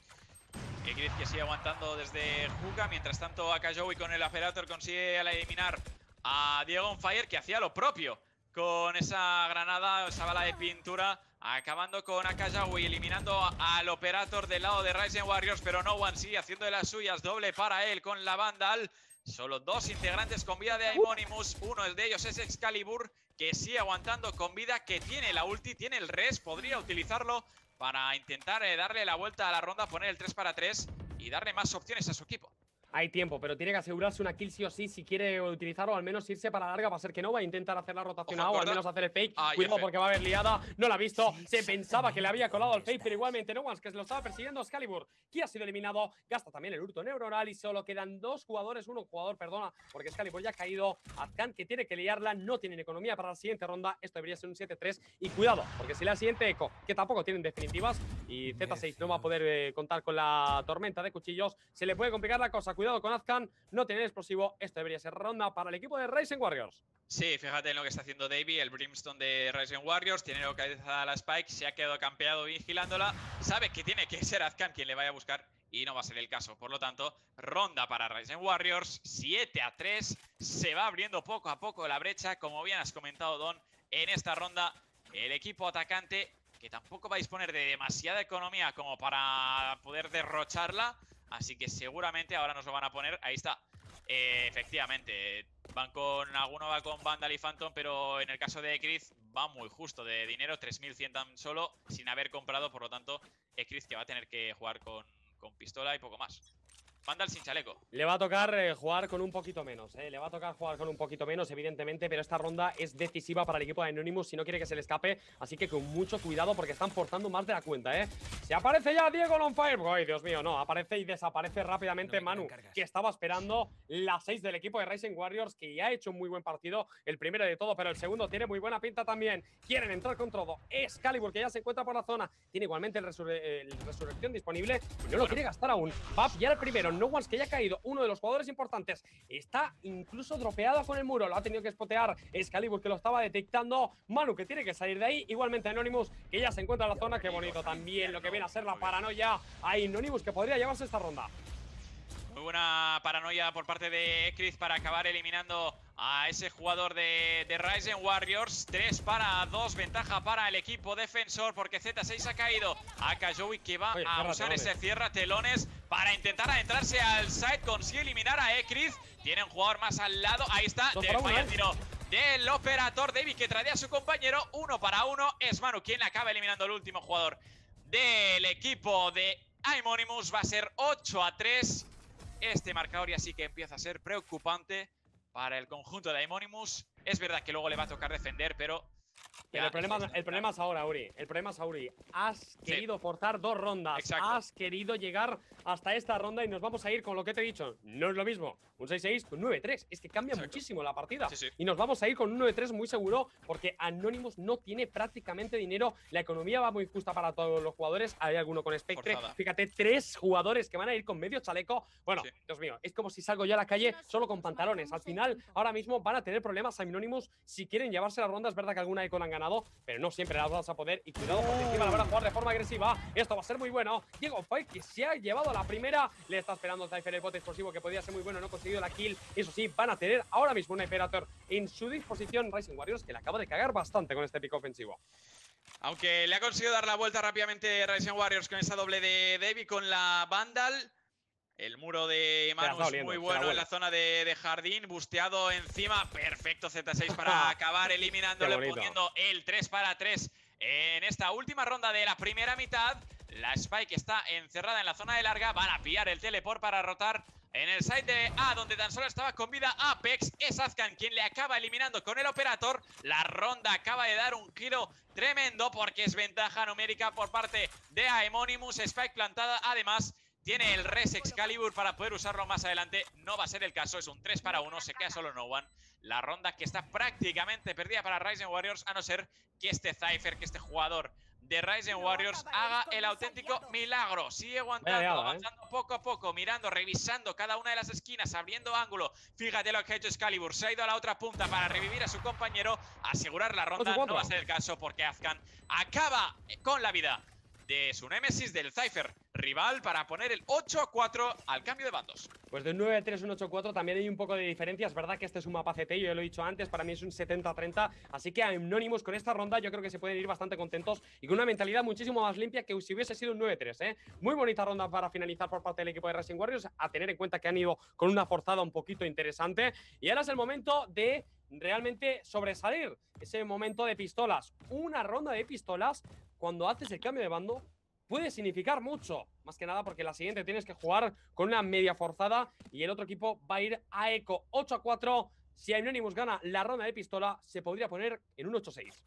Egrid que sigue aguantando desde Hookah. Mientras tanto, Akajowi con el Operator consigue eliminar a Diego on Fire, que hacía lo propio con esa granada, esa bala de pintura. Acabando con Akajowi, eliminando al Operator del lado de Ryzen Warriors, pero No One sigue haciendo de las suyas. Doble para él con la Vandal. Solo dos integrantes con vida de Aimonimus. Uno de ellos es Excalibur, que sigue aguantando con vida, que tiene la ulti, tiene el res. Podría utilizarlo para intentar eh, darle la vuelta a la ronda, poner el tres para tres y darle más opciones a su equipo. Hay tiempo, pero tiene que asegurarse una kill sí o sí si quiere utilizarlo, o al menos irse para la larga. Va a ser que no, va a intentar hacer la rotación A o al menos hacer el fake. Ah, Cuidado F. porque va a haber liada. No la ha visto. Se pensaba que le había colado el fake, pero igualmente no ones que se lo estaba persiguiendo. Excalibur, que ha sido eliminado. Gasta también el hurto neuronal y solo quedan dos jugadores. Uno jugador, perdona, porque Excalibur ya ha caído. Azkan, que tiene que liarla. No tienen economía para la siguiente ronda. Esto debería ser un siete tres. Y cuidado, porque si la siguiente Echo, que tampoco tienen definitivas, y Z seis no va a poder eh, contar con la tormenta de cuchillos, se le puede complicar la cosa. Cuidado con Azkan. No tiene explosivo. Esto debería ser ronda para el equipo de Rising Warriors. Sí, fíjate en lo que está haciendo Davey, el Brimstone de Rising Warriors. Tiene localizada la Spike, se ha quedado campeado vigilándola. Sabe que tiene que ser Azkan quien le vaya a buscar y no va a ser el caso. Por lo tanto, ronda para Rising Warriors, siete a tres. Se va abriendo poco a poco la brecha. Como bien has comentado, Don, en esta ronda el equipo atacante, que tampoco va a disponer de demasiada economía como para poder derrocharla. Así que seguramente ahora nos lo van a poner. Ahí está. Eh, efectivamente, van con alguno va con Vandal y Phantom, pero en el caso de Ekriz va muy justo de dinero, tres mil cien tan solo, sin haber comprado. Por lo tanto, Ekriz que va a tener que jugar con, con pistola y poco más. Vandal sin chaleco. Le va a tocar eh, jugar con un poquito menos, eh. Le va a tocar jugar con un poquito menos, evidentemente, pero esta ronda es decisiva para el equipo de Anonymous si no quiere que se le escape. Así que con mucho cuidado porque están forzando más de la cuenta, eh. Se aparece ya Diego on fire. Ay, Dios mío, no. Aparece y desaparece rápidamente Manu, que estaba esperando la seis del equipo de Rising Warriors, que ya ha hecho un muy buen partido. El primero de todo, pero el segundo tiene muy buena pinta también. Quieren entrar con todo. Excalibur, que ya se encuentra por la zona. Tiene igualmente el, resur el resurrección disponible y no lo quiere gastar aún. Va a pillar el primero. No ones que ya ha caído, uno de los jugadores importantes. Está incluso dropeado con el muro. Lo ha tenido que spotear Excalibur, que lo estaba detectando. Manu, que tiene que salir de ahí. Igualmente Anonymous, que ya se encuentra en la zona. Qué bonito también lo que viene a ser la paranoia. Hay Anonymous que podría llevarse esta ronda. Muy buena paranoia por parte de Ekriz para acabar eliminando a ese jugador de, de Rising Warriors. tres para dos, ventaja para el equipo defensor porque Z seis ha caído. Aka Joey que va Oye, a usar ese cierra telones para intentar adentrarse al side. Consigue eliminar a Ekriz. Tiene un jugador más al lado. Ahí está. De falla el tiro del Operator. David que trae a su compañero. Uno para uno. Es Manu quien le acaba eliminando el último jugador del equipo de Anonymous. Va a ser ocho a tres. Este marcador ya sí que empieza a ser preocupante para el conjunto de Anonymous. Es verdad que luego le va a tocar defender, pero... Pero el problema, el problema es ahora, Uri. El problema es Uri. Has querido sí. forzar dos rondas. Exacto. Has querido llegar hasta esta ronda y nos vamos a ir con lo que te he dicho. No es lo mismo un seis seis con nueve tres. Es que cambia Exacto. muchísimo la partida. Sí, sí. Y nos vamos a ir con un nueve tres muy seguro porque Anonymous no tiene prácticamente dinero. La economía va muy justa para todos los jugadores. Hay alguno con Spectre. Forzada. Fíjate, tres jugadores que van a ir con medio chaleco. Bueno, sí. Dios mío, es como si salgo yo a la calle solo con pantalones. Al final, ahora mismo van a tener problemas Anonymous si quieren llevarse la ronda. Es verdad que alguna Icon han ganado, pero no siempre las vas a poder. Y cuidado porque encima la van a jugar de forma agresiva. Esto va a ser muy bueno. Diego Foy, que se ha llevado la primera. Le está esperando el Cypher el bote explosivo, que podría ser muy bueno. No ha conseguido la kill. Eso sí, van a tener ahora mismo un Imperator en su disposición. Rising Warriors, que le acaba de cagar bastante con este pico ofensivo. Aunque le ha conseguido dar la vuelta rápidamente Rising Warriors con esa doble de Davey con la Vandal. El muro de Manu es muy bueno en la zona de, de jardín, busteado encima. Perfecto Z seis para acabar eliminándole, poniendo el tres para tres en esta última ronda de la primera mitad. La Spike está encerrada en la zona de larga. Van a pillar el teleport para rotar en el side de A, donde tan solo estaba con vida Apex. Es Azkan quien le acaba eliminando con el Operator. La ronda acaba de dar un giro tremendo porque es ventaja numérica por parte de Anonymous. Spike plantada, además tiene el res Excalibur para poder usarlo más adelante. No va a ser el caso, es un tres para uno, se queda solo no one. La ronda que está prácticamente perdida para Rising Warriors, a no ser que este Cypher, que este jugador de Rising Warriors haga el auténtico milagro. Sigue aguantando, liada, avanzando ¿eh? poco a poco, mirando, revisando cada una de las esquinas, abriendo ángulo. Fíjate lo que ha hecho Excalibur, se ha ido a la otra punta para revivir a su compañero, asegurar la ronda. No va a ser el caso porque Azkan acaba con la vida de su némesis, del Cypher rival, para poner el ocho a cuatro al cambio de bandos. Pues de un nueve tres a un ocho cuatro también hay un poco de diferencia. Es verdad que este es un mapa C T, yo ya lo he dicho antes, para mí es un setenta treinta. Así que Anonymous con esta ronda yo creo que se pueden ir bastante contentos y con una mentalidad muchísimo más limpia que si hubiese sido un nueve tres, ¿eh? Muy bonita ronda para finalizar por parte del equipo de Rising Warriors, a tener en cuenta que han ido con una forzada un poquito interesante. Y ahora es el momento de realmente sobresalir, ese momento de pistolas. Una ronda de pistolas cuando haces el cambio de bando puede significar mucho. Más que nada porque la siguiente tienes que jugar con una media forzada y el otro equipo va a ir a eco. ocho a cuatro. Si Anonymous gana la ronda de pistola, se podría poner en un ocho seis.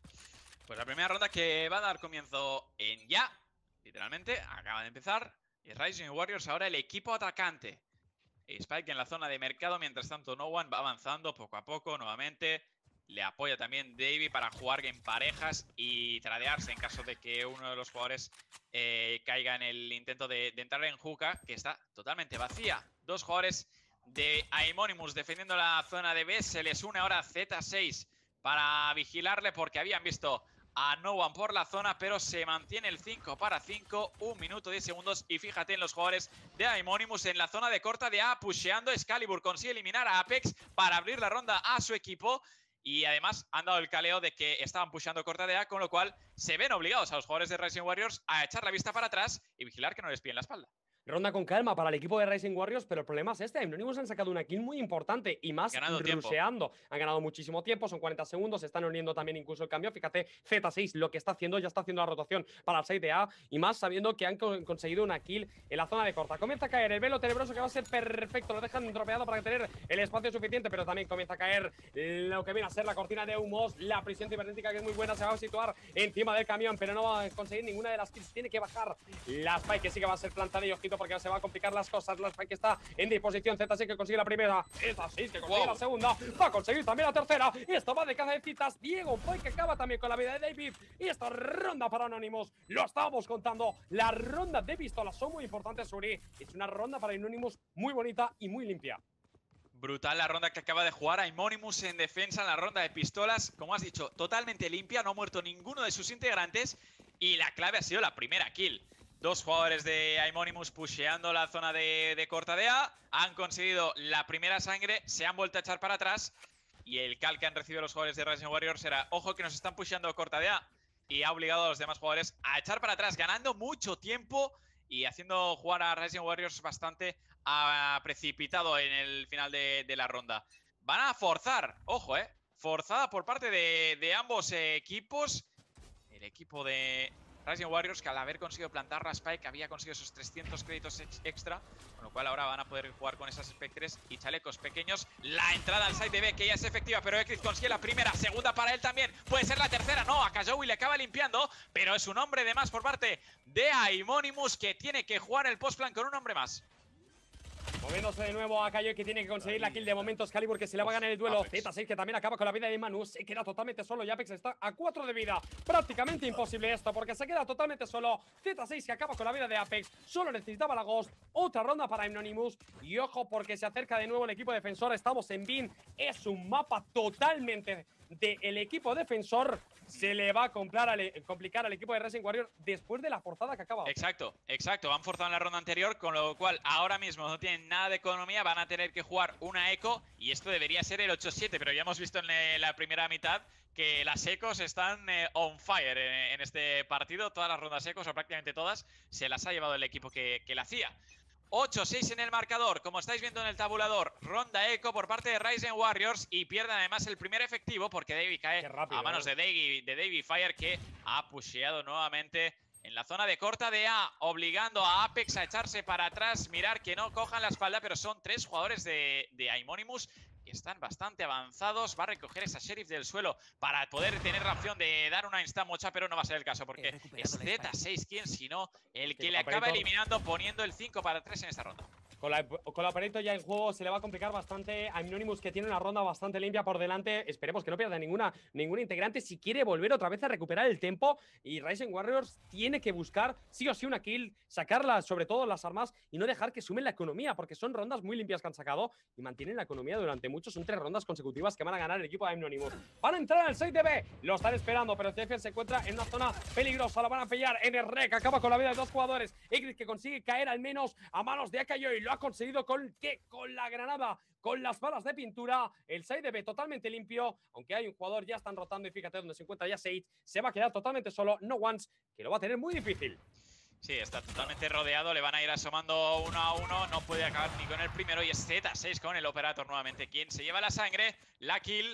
Pues la primera ronda que va a dar comienzo en ya, literalmente, acaba de empezar. Y Rising Warriors ahora el equipo atacante. Spike en la zona de mercado, mientras tanto No One va avanzando poco a poco nuevamente. Le apoya también Davey para jugar en parejas y tradearse en caso de que uno de los jugadores eh, caiga en el intento de, de entrar en hookah, que está totalmente vacía. Dos jugadores de Anonymous defendiendo la zona de B. Se les une ahora Z seis para vigilarle porque habían visto a No One por la zona, pero se mantiene el cinco para cinco, un minuto diez segundos. Y fíjate en los jugadores de Anonymous en la zona de corta de A, pusheando. Excalibur consigue eliminar a Apex para abrir la ronda a su equipo. Y además han dado el caleo de que estaban pusheando corta de A, con lo cual se ven obligados a los jugadores de Rising Warriors a echar la vista para atrás y vigilar que no les pillen la espalda. Ronda con calma para el equipo de Rising Warriors, pero el problema es este. Anonymous han sacado una kill muy importante y más rusheando. Han ganado muchísimo tiempo, son cuarenta segundos, se están uniendo también incluso el cambio. Fíjate, Z seis lo que está haciendo, ya está haciendo la rotación para el seis de A y más sabiendo que han co conseguido una kill en la zona de corta. Comienza a caer el velo tenebroso que va a ser perfecto, lo dejan dropeado para tener el espacio suficiente, pero también comienza a caer lo que viene a ser la cortina de humos. La prisión cibernética, que es muy buena, se va a situar encima del camión, pero no va a conseguir ninguna de las kills. Tiene que bajar la Spike, que sí que va a ser plantada y ojito porque se va a complicar las cosas. La Spike está en disposición. Z seis que consigue la primera, Z seis que consigue wow. la segunda, va a conseguir también la tercera. Esto va de caza de citas. Diego Boy que acaba también con la vida de David. Y esta ronda para Anonymous, lo estábamos contando, las rondas de pistolas son muy importantes, Suri. Es una ronda para Anonymous muy bonita y muy limpia. Brutal la ronda que acaba de jugar Anonymous en defensa en la ronda de pistolas. Como has dicho, totalmente limpia, no ha muerto ninguno de sus integrantes. Y la clave ha sido la primera kill. Dos jugadores de Anonymous pusheando la zona de, de corta de A. Han conseguido la primera sangre, se han vuelto a echar para atrás. Y el cal que han recibido los jugadores de Rising Warriors era: ojo que nos están pusheando corta de A. Y ha obligado a los demás jugadores a echar para atrás, ganando mucho tiempo y haciendo jugar a Rising Warriors bastante a, precipitado en el final de, de la ronda. Van a forzar, ojo, eh. Forzada por parte de, de ambos eh, equipos. El equipo de Rising Warriors, que al haber conseguido plantar la Spike había conseguido esos trescientos créditos ex extra, con lo cual ahora van a poder jugar con esas espectres y chalecos pequeños. La entrada al side de B, que ya es efectiva, pero Ekris consigue la primera, segunda para él también, puede ser la tercera, no, a Kajowi le acaba limpiando, pero es un hombre de más por parte de Anonymous, que tiene que jugar el postplan con un hombre más. Moviéndose de nuevo a Cayo, que tiene que conseguir la kill de momento. Excalibur que se le va a ganar el duelo. Z seis que también acaba con la vida de Manu. Se queda totalmente solo y Apex está a cuatro de vida. Prácticamente imposible esto porque se queda totalmente solo. Z seis que acaba con la vida de Apex. Solo necesitaba la Ghost. Otra ronda para Anonymous. Y ojo porque se acerca de nuevo el equipo defensor. Estamos en B I N. Es un mapa totalmente del equipo defensor. Se le va a complicar al, complicar al equipo de Rising Warriors después de la forzada que acaba. Exacto, exacto. Han forzado en la ronda anterior, con lo cual ahora mismo no tienen nada de economía. Van a tener que jugar una eco y esto debería ser el ocho siete, pero ya hemos visto en la primera mitad que las ecos están eh, on fire en, en este partido. Todas las rondas ecos, o prácticamente todas, se las ha llevado el equipo que, que la hacía. ocho seis en el marcador, como estáis viendo en el tabulador. Ronda eco por parte de Rising Warriors y pierden además el primer efectivo porque Davey cae rápido, a manos ¿no? de Davey, de Davey Fire, que ha pusheado nuevamente en la zona de corta de A, obligando a Apex a echarse para atrás. Mirar que no cojan la espalda, pero son tres jugadores de, de Anonymous que están bastante avanzados. Va a recoger esa Sheriff del suelo para poder tener la opción de dar una insta mocha, pero no va a ser el caso porque es Z seis quien, sino el que le acaba eliminando, poniendo el cinco para tres en esta ronda. Con la, con la Operator ya en juego se le va a complicar bastante a Anonymous, que tiene una ronda bastante limpia por delante. Esperemos que no pierda ninguna, ninguna integrante si quiere volver otra vez a recuperar el tempo. Y Rising Warriors tiene que buscar sí o sí una kill, sacarla sobre todo las armas y no dejar que sumen la economía, porque son rondas muy limpias que han sacado y mantienen la economía durante mucho. Son tres rondas consecutivas que van a ganar el equipo de Anonymous. Van a entrar al seis de B, lo están esperando, pero C F se encuentra en una zona peligrosa. La van a pillar en el rec, acaba con la vida de dos jugadores. Ekris que consigue caer al menos a manos de Akayoy. Lo ha conseguido con ¿qué? Con la granada, con las balas de pintura. El side de B totalmente limpio, aunque hay un jugador, ya están rotando y fíjate donde se encuentra ya Sage. Se va a quedar totalmente solo, No Ones, que lo va a tener muy difícil. Sí, está totalmente rodeado, le van a ir asomando uno a uno, no puede acabar ni con el primero y es Z seis con el Operator nuevamente quien se lleva la sangre, la kill.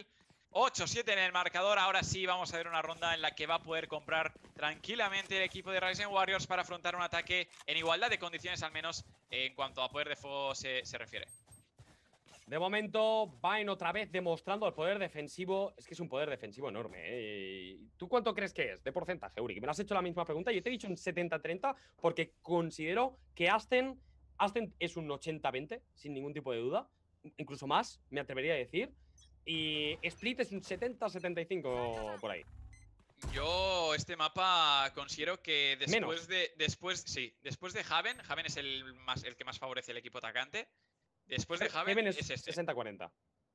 ocho siete en el marcador. Ahora sí vamos a ver una ronda en la que va a poder comprar tranquilamente el equipo de Rising Warriors para afrontar un ataque en igualdad de condiciones, al menos en cuanto a poder de fuego se, se refiere. De momento, Vayne otra vez demostrando el poder defensivo. Es que es un poder defensivo enorme, ¿eh? ¿Tú cuánto crees que es de porcentaje, Uri? Me lo has hecho la misma pregunta. Yo te he dicho un setenta treinta porque considero que Aston, Aston es un ochenta veinte, sin ningún tipo de duda. Incluso más, me atrevería a decir. Y Split es un setenta setenta y cinco por ahí. Yo este mapa considero que después Menos. de después sí, después de Haven, Haven es el más el que más favorece al equipo atacante. Después de Haven Haven es, es este. sesenta cuarenta.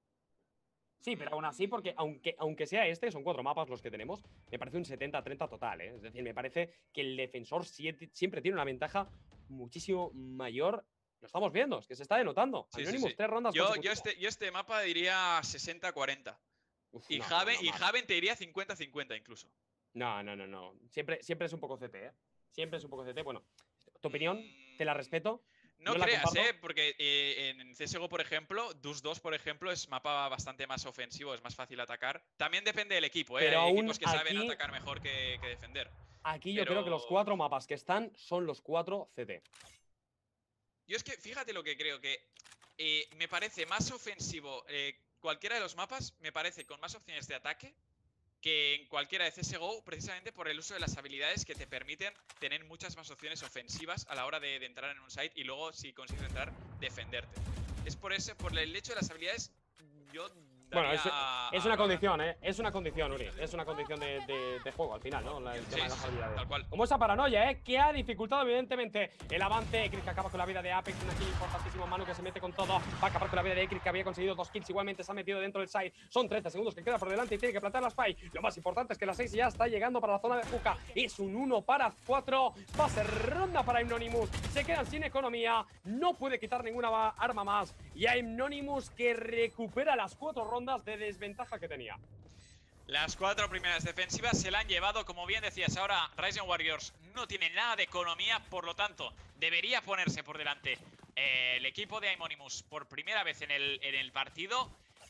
Sí, pero aún así, porque aunque, aunque sea este, son cuatro mapas los que tenemos, me parece un setenta treinta total, ¿eh? Es decir, me parece que el defensor siete, siempre tiene una ventaja muchísimo mayor. Lo estamos viendo, es que se está denotando. Sí, sí, Anonymous, sí. tres rondas Yo, yo, consecutivas. este, yo este mapa diría sesenta cuarenta. Uf, Y, no, Haven, no, no, y más. Haven te diría cincuenta cincuenta incluso. No, no, no, no. Siempre, siempre es un poco C T, ¿eh? Siempre es un poco C T. Bueno, tu opinión, Mm, te la respeto. No, no la creas, comparto. ¿eh? Porque eh, en C S G O, por ejemplo, Dus dos, por ejemplo, es mapa bastante más ofensivo, es más fácil atacar. También depende del equipo, ¿eh? Pero Hay aún equipos que saben aquí- atacar mejor que, que defender. Aquí yo Pero creo que los cuatro mapas que están son los cuatro C T. yo es que, fíjate lo que creo, que eh, me parece más ofensivo eh, cualquiera de los mapas, me parece con más opciones de ataque que en cualquiera de C S G O, precisamente por el uso de las habilidades que te permiten tener muchas más opciones ofensivas a la hora de, de entrar en un site y luego, si consigues entrar, defenderte. Es por eso, por el hecho de las habilidades, yo Bueno, daría es, a- es a una Roda. condición, ¿eh? Es una condición, Uri. Es una condición de, de- de juego al final, ¿no? La- el Sí, tema de sí, las sí, habilidades. tal cual. Como esa paranoia, ¿eh? Que ha dificultado, evidentemente, el avance. Ekrik que acaba con la vida de Apex. Un kill importantísimo. Manu que se mete con todo. Va a acabar con la vida de Ekrik, que había conseguido dos kills. Igualmente se ha metido dentro del side. Son treinta segundos que queda por delante y tiene que plantar la spy. Lo más importante es que la seis ya está llegando para la zona de Juca. Es un uno para cuatro. Va a ser ronda para Anonymous. Se quedan sin economía. No puede quitar ninguna arma más. Y a Anonymous que recupera las cuatro rondas de desventaja que tenía. Las cuatro primeras defensivas se la han llevado, como bien decías. Ahora Rising Warriors no tiene nada de economía, por lo tanto, debería ponerse por delante eh, el equipo de Anonymous por primera vez en el, en el partido.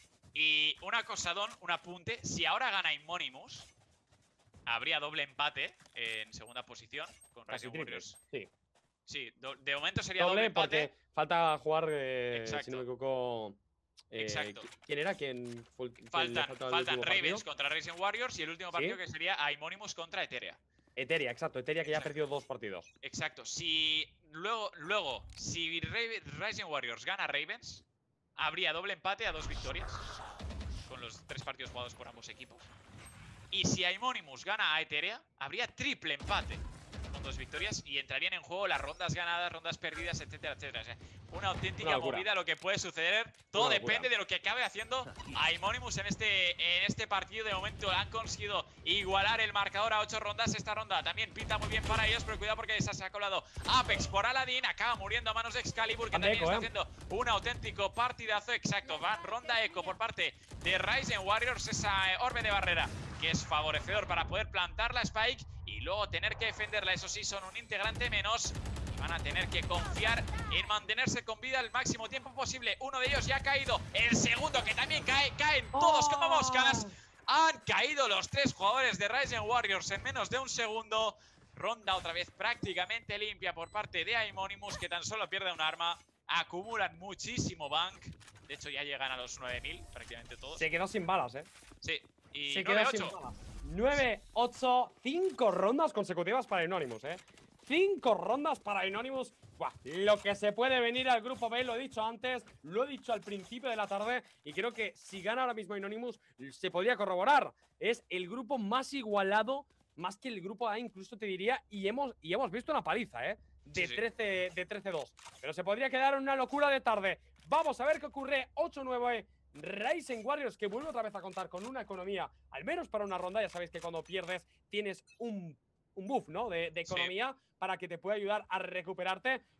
Y una cosa, Don, un apunte. Si ahora gana Anonymous, habría doble empate en segunda posición con Casi Rising triple. Warriors. Sí. Sí, do- de momento sería doble, Doble empate. porque falta jugar, eh, si Exacto. no me equivoco. eh, Exacto. ¿Quién era? ¿Quién fue el que le Faltan, faltaba el faltan último Ravens partido? contra Rising Warriors y el último ¿Sí? partido que sería Anonymous contra Etherea. Eteria, exacto. Eteria que ya ha Exacto. perdido dos partidos. Exacto. Si luego, luego si Ra- Rising Warriors gana Ravens, habría doble empate a dos victorias con los tres partidos jugados por ambos equipos. Y si Anonymous gana a Etherea, habría triple empate con dos victorias y entrarían en juego las rondas ganadas, rondas perdidas, etcétera, etcétera. O sea, una auténtica Una locura. movida lo que puede suceder. Todo Una locura. depende de lo que acabe haciendo Anonymous en este, en este partido. De momento han conseguido igualar el marcador a ocho rondas. Esta ronda también pinta muy bien para ellos, pero cuidado porque se ha colado Apex por Aladdin. Acaba muriendo a manos de Excalibur, que Van de también eco, está ¿eh? haciendo un auténtico partidazo. Exacto, van ronda eco por parte de Rising Warriors. Esa eh, orbe de barrera que es favorecedor para poder plantar la Spike y luego tener que defenderla. Eso sí, son un integrante menos y van a tener que confiar en mantenerse con vida el máximo tiempo posible. Uno de ellos ya ha caído, el segundo que también cae, caen todos como moscas. Han caído los tres jugadores de Rising Warriors en menos de un segundo. Ronda otra vez prácticamente limpia por parte de Anonymous, que tan solo pierde un arma. Acumulan muchísimo bank. De hecho ya llegan a los nueve mil prácticamente todos. Se quedó sin balas, ¿eh? Sí. Y Se nueve quedó sin ocho. balas. nueve ocho, cinco rondas consecutivas para Anonymous, ¿eh? Cinco rondas para Anonymous. Buah, lo que se puede venir al grupo B, lo he dicho antes, lo he dicho al principio de la tarde y creo que si gana ahora mismo Anonymous se podría corroborar. Es el grupo más igualado, más que el grupo A incluso te diría, y hemos, y hemos visto una paliza, ¿eh? De Sí, sí. trece de trece dos. Pero se podría quedar en una locura de tarde. Vamos a ver qué ocurre. ocho nueve. Rising Warriors que vuelve otra vez a contar con una economía, al menos para una ronda. Ya sabéis que cuando pierdes tienes un, un buff, ¿no? De, de economía para que te pueda ayudar a recuperarte.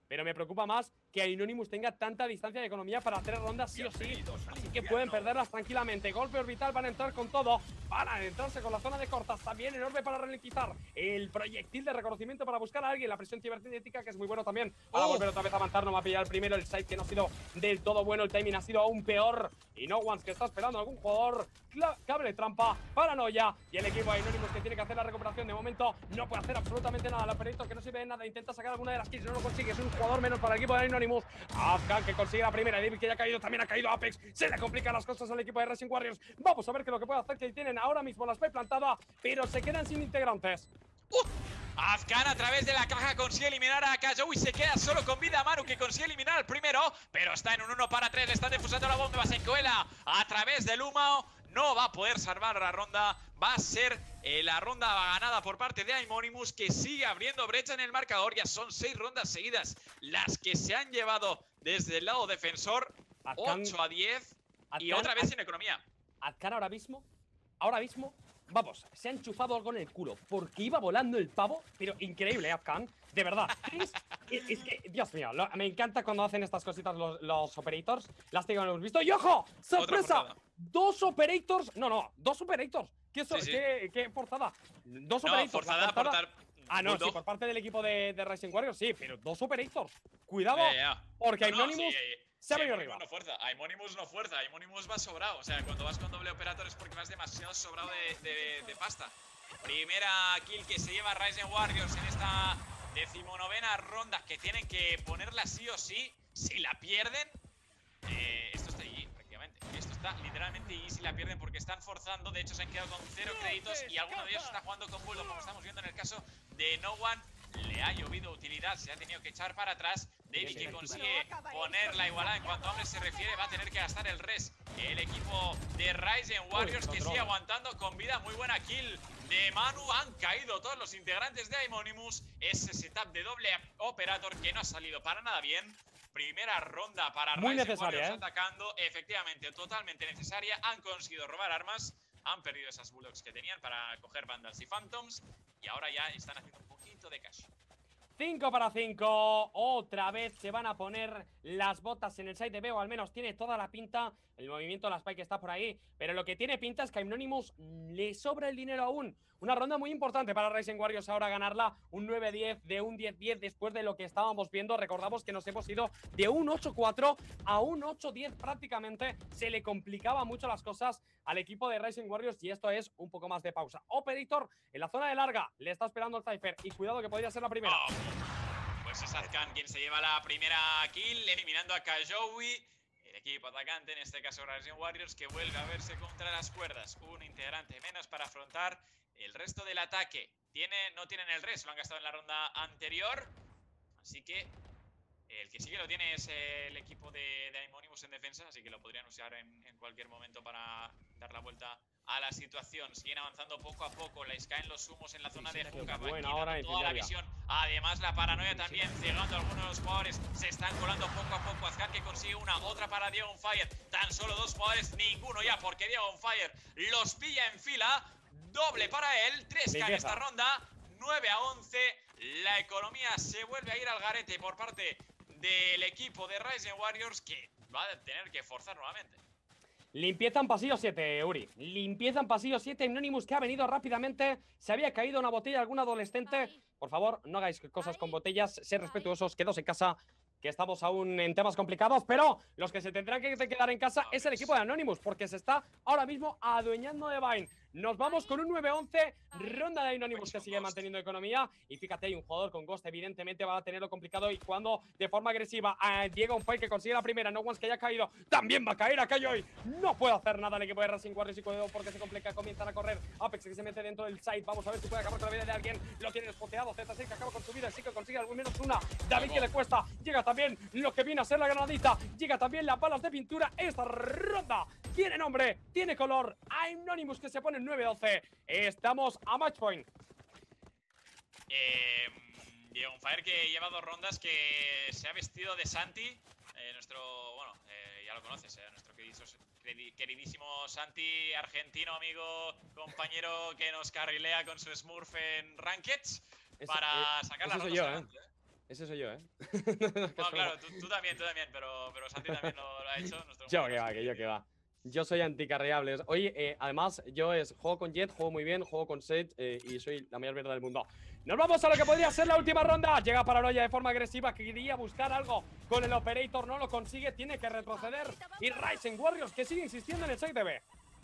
pero me preocupa más que Anonymous tenga tanta distancia de economía para tres rondas sí o sí. Así que pueden perderlas tranquilamente. Golpe orbital, van a entrar con todo. Van a entrarse con la zona de cortas. También el orbe para ralentizar. El proyectil de reconocimiento para buscar a alguien. La presión cibernética, que es muy bueno también. Para Oh. volver otra vez a avanzar. No va a pillar el primero. El side que no ha sido del todo bueno. El timing ha sido aún peor. Y No One's que está esperando a algún jugador. Cable trampa. Paranoia. Y el equipo de Anonymous que tiene que hacer la recuperación. De momento no puede hacer absolutamente nada. El operator que no sirve de nada. Intenta sacar alguna de las kills. No lo consigue. Es un jugador menos para el equipo de Anonymous. Afghan que consigue la primera. David que ya ha caído. También ha caído Apex. Se le complican las cosas al equipo de Racing Warriors. Vamos a ver qué es lo que puede hacer. Que tienen ahora mismo la spy plantada. Pero se quedan sin integrantes. Uh, Afghan a través de la caja consigue eliminar a Kajo y se queda solo con vida. Manu que consigue eliminar al primero, pero está en un uno para tres. Le están defusando la bomba. Se cuela a través del humo. No va a poder salvar la ronda. Va a ser eh, la ronda ganada por parte de Anonymous, que sigue abriendo brecha en el marcador. Ya son seis rondas seguidas las que se han llevado desde el lado defensor. Afghan, ocho a diez. Y Afghan, otra vez sin economía. Afghan ahora mismo, ahora mismo, vamos, se ha enchufado algo en el culo. Porque iba volando el pavo, pero increíble, Afghan. De verdad. Es, es, es que, Dios mío, lo, me encanta cuando hacen estas cositas los, los operators. Lástima que no hemos visto. ¡Y ojo! ¡Sorpresa! Dos operators. No, no, dos operators. ¿Qué, so, sí, sí. ¿qué, qué forzada? Dos No, operators. forzada, forzada. por tar... Ah, no, Bulldog. sí, por parte del equipo de, de Racing Warriors, sí, pero dos operators. Cuidado, Eh, yeah. porque No, no, Anonymous sí, eh, se ha sí, venido Anonymous arriba. no fuerza, Anonymous no fuerza, Anonymous va sobrado. O sea, cuando vas con doble operator es porque vas demasiado sobrado de, de, de pasta. Primera kill que se lleva Racing Warriors en esta decimonovena ronda, que tienen que ponerla sí o sí. Si la pierden, eh, esto está allí prácticamente. Esto está literalmente y si la pierden porque están forzando. De hecho se han quedado con cero créditos y alguno de ellos está jugando con Bulldog, como estamos viendo en el caso de No One. Le ha llovido utilidad, se ha tenido que echar para atrás. David que consigue poner la igualada en cuanto a hombres se refiere, va a tener que gastar el res. El equipo de Racing Warriors que sigue aguantando con vida. Muy buena kill de Manu. Han caído todos los integrantes de Anonymous. Ese setup de doble operator que no ha salido para nada bien. Primera ronda para Muy Racing necesaria, Warriors ¿eh? atacando. Efectivamente, totalmente necesaria. Han conseguido robar armas. Han perdido esas bulldogs que tenían para coger Vandals y Phantoms. Y ahora ya están haciendo un poquito de cash. cinco para cinco. Otra vez se van a poner las botas en el side de B, o al menos tiene toda la pinta. El movimiento de la Spike está por ahí. Pero lo que tiene pinta es que a Anonymous le sobra el dinero aún. Una ronda muy importante para Racing Warriors ahora ganarla. Un nueve diez de un diez diez después de lo que estábamos viendo. Recordamos que nos hemos ido de un ocho cuatro a un ocho diez prácticamente. Se le complicaba mucho las cosas al equipo de Racing Warriors y esto es un poco más de pausa. Operator en la zona de larga. Le está esperando el Cypher y cuidado que podría ser la primera. Oh, pues es Azkan quien se lleva la primera kill, eliminando a Kajowi. El equipo atacante, en este caso Racing Warriors, que vuelve a verse contra las cuerdas. Un integrante menos para afrontar el resto del ataque. Tiene, no tienen el res, lo han gastado en la ronda anterior. Así que el que sí que lo tiene es el equipo de, de Anonymous en defensa. Así que lo podrían usar en, en cualquier momento para dar la vuelta a la situación. Siguen avanzando poco a poco. Les caen los humos en la zona de Juca. Buena hora toda la visión. Además la paranoia también cegando a algunos de los jugadores. Se están colando poco a poco. Azkan que consigue una, otra para Diego on Fire. Tan solo dos jugadores, ninguno ya, porque Diego on Fire los pilla en fila. Doble para él, tres K en esta ronda. nueve a once. La economía se vuelve a ir al garete por parte del equipo de Racing Warriors, que va a tener que forzar nuevamente. Limpieza en pasillo siete, Uri. Limpieza en pasillo siete. Anonymous que ha venido rápidamente. Se había caído una botella, algún adolescente. Por favor, no hagáis cosas con botellas. Sed respetuosos, quedaos en casa, que estamos aún en temas complicados. Pero los que se tendrán que quedar en casa es el equipo de Anonymous, porque se está ahora mismo adueñando de Vine. Nos vamos con un nueve once. Ronda de Anonymous que sigue manteniendo economía. Y fíjate, hay un jugador con Ghost. Evidentemente va a tenerlo complicado. Y cuando de forma agresiva a Diego on Fire, que consigue la primera. No One's que ya ha caído. También va a caer a Kayoy. No puede hacer nada el equipo de Racing Warriors y cuidado porque se complica. Comienzan a correr. Apex que se mete dentro del site. Vamos a ver si puede acabar con la vida de alguien. Lo tiene despoteado. Z seis que acaba con su vida. Sí que consigue al menos una. David que le cuesta. Llega también lo que viene a ser la granadita. Llega también las balas de pintura. Esta ronda tiene nombre, tiene color. Anonymous que se pone en nueve doce. Estamos a match point. Eh, Diego on Fire que lleva dos rondas, que se ha vestido de Santi. Eh, nuestro, bueno, eh, ya lo conoces, eh, nuestro queridísimo Santi, argentino, amigo, compañero que nos carrilea con su Smurf en Rankeds para eh, sacar eso las soy rondas yo, adelante. ¿eh? Ese soy yo, ¿eh? No, claro, tú, tú también, tú también, pero, pero Santi también lo, lo ha hecho. Yo que va, que yo que va. Yo soy anticarreables. Oye, eh, además, yo es juego con Jet, juego muy bien, juego con Sage eh, y soy la mayor mierda del mundo. Nos vamos a lo que podría ser la última ronda. Llega Paranoia de forma agresiva, que quería buscar algo con el Operator, no lo consigue, tiene que retroceder. Y Rising Warriors, que sigue insistiendo en el side de B.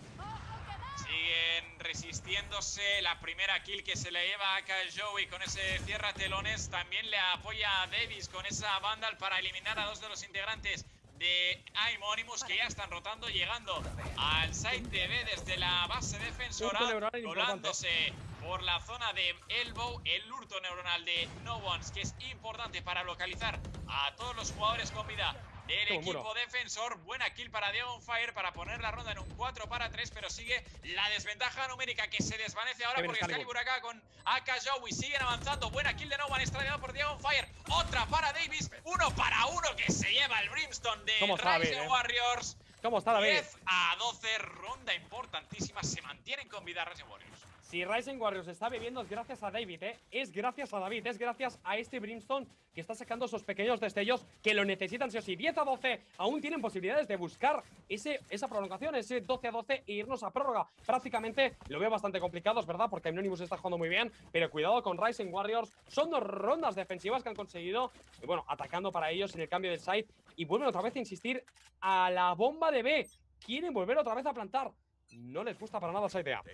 Siguen resistiéndose. La primera kill que se le lleva a Joey con ese cierra telones. También le apoya a Davis con esa Vandal para eliminar a dos de los integrantes de Aimonimus, que ya están rotando, llegando al site de B desde la base defensora, volándose por la zona de Elbow, el hurto neuronal de No Ones, que es importante para localizar a todos los jugadores con vida del Como equipo muro. defensor. Buena kill para Diego Fire para poner la ronda en un cuatro para tres, pero sigue la desventaja numérica que se desvanece ahora porque Excalibur acá con A K Joey siguen avanzando. Buena kill de No One, extraviado por Diego Fire. Otra para Davis, uno para uno que se lleva el Brimstone de Rising eh? Warriors. ¿Cómo está David? diez a doce, ronda importantísima. Se mantienen con vida Rising Warriors. Si Rising Warriors está viviendo es gracias a David, ¿eh? Es gracias a David, es gracias a este Brimstone que está sacando esos pequeños destellos que lo necesitan sí o sí. diez a doce, aún tienen posibilidades de buscar ese, esa prolongación, ese doce a doce e irnos a prórroga. Prácticamente lo veo bastante complicado, es verdad, porque Anonymous está jugando muy bien, pero cuidado con Rising Warriors. Son dos rondas defensivas que han conseguido, y bueno, atacando para ellos en el cambio del side, y vuelven otra vez a insistir a la bomba de B. Quieren volver otra vez a plantar. No les gusta para nada el side de A.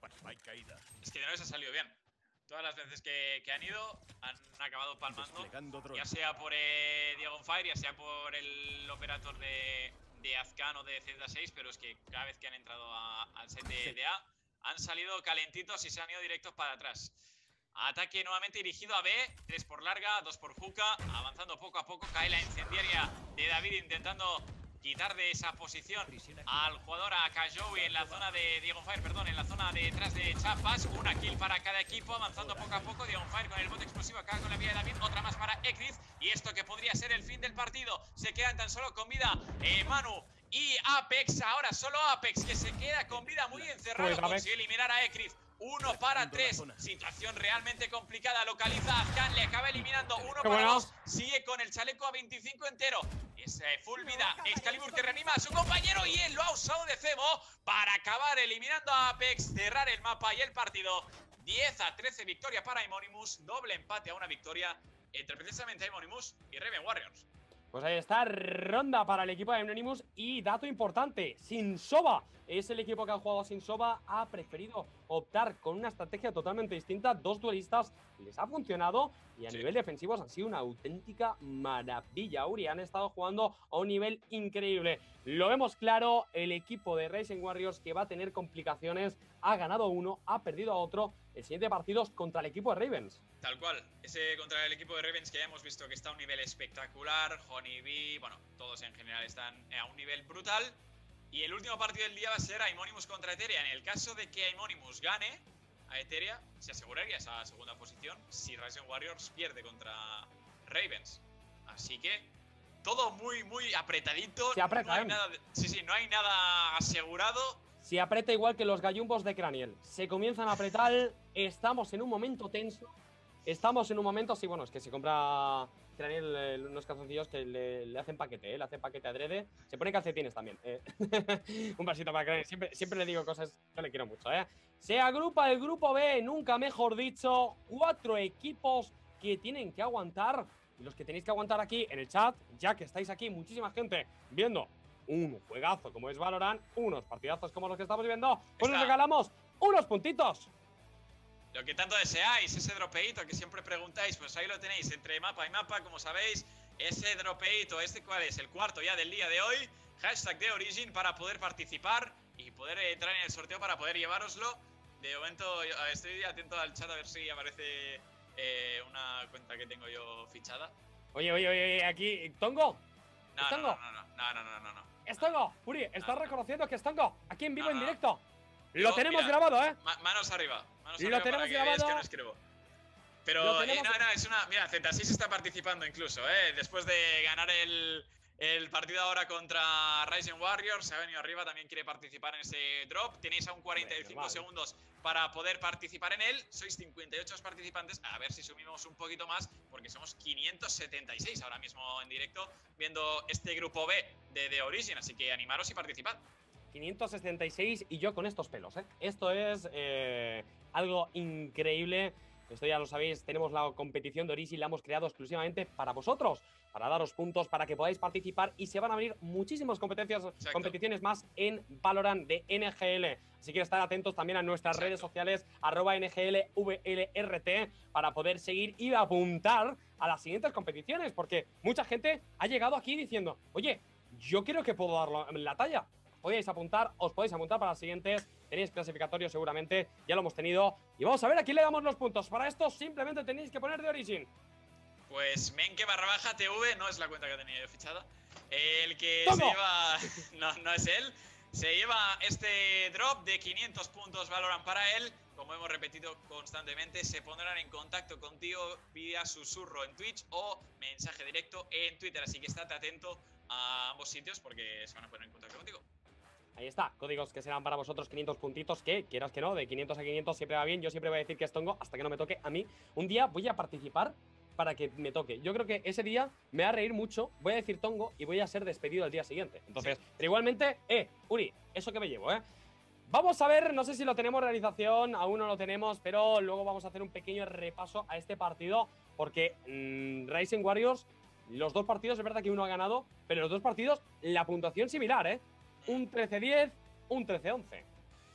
Es que de nuevo se ha salido bien. Todas las veces que, que han ido han acabado palmando, ya sea por eh, Diego Fire, ya sea por el operator de, de Azcan o de Z seis, pero es que cada vez que han entrado a, al set de, de A han salido calentitos y se han ido directos para atrás. Ataque nuevamente dirigido a B, tres por larga, dos por hookah, avanzando poco a poco. Cae la incendiaria de David intentando quitar de esa posición al jugador a Joey en la zona de Diego Fire, perdón, en la zona de detrás de Chapas. Una kill para cada equipo, avanzando poco a poco. Diego Fire con el bote explosivo acá con la vía de David, otra más para Ekriz. Y esto que podría ser el fin del partido. Se quedan tan solo con vida eh, Manu y Apex. Ahora solo Apex, que se queda con vida muy encerrado. Consigue eliminar a Ekriz. Uno para tres, situación realmente complicada. Localiza a Azcan, le acaba eliminando. Uno para bueno. dos, sigue con el chaleco a veinticinco entero. Es eh, full vida. Excalibur que reanima a su compañero y él lo ha usado de cebo para acabar eliminando a Apex, cerrar el mapa y el partido. diez a trece, victoria para Aimonimus. Doble empate a una victoria entre precisamente Aimonimus y Raven Warriors. Pues ahí está, ronda para el equipo de Anonymous. Y dato importante, Sinsoba es el equipo que ha jugado. Sinsoba ha preferido optar con una estrategia totalmente distinta. Dos duelistas les ha funcionado y a sí. nivel defensivo han sido una auténtica maravilla. Uri, han estado jugando a un nivel increíble. Lo vemos claro, el equipo de Rising Warriors que va a tener complicaciones. Ha ganado uno, ha perdido a otro. El siguiente partido es contra el equipo de Ravens. Tal cual, ese contra el equipo de Ravens que ya hemos visto que está a un nivel espectacular. Honeybee, bueno, todos en general están a un nivel brutal. Y el último partido del día va a ser Aimonimus contra Etheria. En el caso de que Aimonimus gane a Etheria, se aseguraría esa segunda posición si Rising Warriors pierde contra Ravens. Así que todo muy, muy apretadito. Se aprieta, no hay ¿eh? nada de, sí, sí, no hay nada asegurado. Se aprieta igual que los gallumbos de Craniel. Se comienzan a apretar. Estamos en un momento tenso. Estamos en un momento, sí, bueno, es que se compra Craniel eh, unos calzoncillos que le, le hacen paquete, ¿eh? Le hacen paquete adrede. Se pone calcetines también. Eh. Un vasito para Craniel. Siempre, siempre le digo cosas que le quiero mucho, ¿eh? Se agrupa el grupo B, nunca mejor dicho. Cuatro equipos que tienen que aguantar. Y los que tenéis que aguantar aquí en el chat, ya que estáis aquí, muchísima gente viendo un juegazo como es Valorant, unos partidazos como los que estamos viendo, pues nos regalamos unos puntitos. Lo que tanto deseáis, ese dropeito que siempre preguntáis, pues ahí lo tenéis, entre mapa y mapa, como sabéis, ese dropeito, este cuál es, el cuarto ya del día de hoy, hashtag de Origin para poder participar y poder entrar en el sorteo para poder llevároslo. De momento estoy atento al chat a ver si aparece eh, una cuenta que tengo yo fichada. Oye, oye, oye, aquí, ¿Tongo? No, no, no, no, no, no, no, no, no. ¡Es Tongo! Uri, estás no, no. reconociendo que es Tongo, aquí en vivo, no, no. en directo. Yo, lo tenemos mira, grabado, ¿eh? Ma manos arriba. Manos lo arriba tenemos para que grabado. veas que no escribo. Pero, eh, no, no, es una... Mira, Z seis está participando incluso, ¿eh? Después de ganar el, El partido ahora contra Rising Warriors, se ha venido arriba, también quiere participar en ese drop. Tenéis aún cuarenta y cinco vale. segundos para poder participar en él. Sois cincuenta y ocho participantes, a ver si subimos un poquito más, porque somos quinientos setenta y seis ahora mismo en directo, viendo este grupo B de The Origin, así que animaros y participad. quinientos sesenta y seis y yo con estos pelos, ¿eh? Esto es eh, algo increíble. Esto ya lo sabéis, tenemos la competición de Origin, la hemos creado exclusivamente para vosotros, para daros puntos, para que podáis participar y se van a abrir muchísimas competencias, competiciones más en Valorant de N G L. Así que estar atentos también a nuestras Exacto. redes sociales, arroba N G L V L R T, para poder seguir y apuntar a las siguientes competiciones, porque mucha gente ha llegado aquí diciendo, oye, yo creo que puedo dar la, la talla. Podéis apuntar, os podéis apuntar para las siguientes. Tenéis clasificatorio seguramente, ya lo hemos tenido. Y vamos a ver a quién le damos los puntos. Para esto simplemente tenéis que poner de Origin. Pues Menke barra baja T V, no es la cuenta que tenía yo fichada. El que ¡Toco! se lleva, no, no es él, se lleva este drop de quinientos puntos Valorant para él. Como hemos repetido constantemente, se pondrán en contacto contigo vía susurro en Twitch o mensaje directo en Twitter. Así que estate atento a ambos sitios porque se van a poner en contacto contigo. Ahí está, códigos que serán para vosotros quinientos puntitos, que quieras que no, de quinientos a quinientos siempre va bien. Yo siempre voy a decir que es tongo hasta que no me toque a mí. Un día voy a participar para que me toque. Yo creo que ese día me va a reír mucho, voy a decir tongo y voy a ser despedido al día siguiente. Entonces, sí. Pero igualmente, eh, Uri, eso que me llevo, eh. Vamos a ver, no sé si lo tenemos en realización, aún no lo tenemos, pero luego vamos a hacer un pequeño repaso a este partido, porque mmm, Rising Warriors, los dos partidos, es verdad que uno ha ganado, pero los dos partidos, la puntuación similar, eh. Un trece diez, un trece once.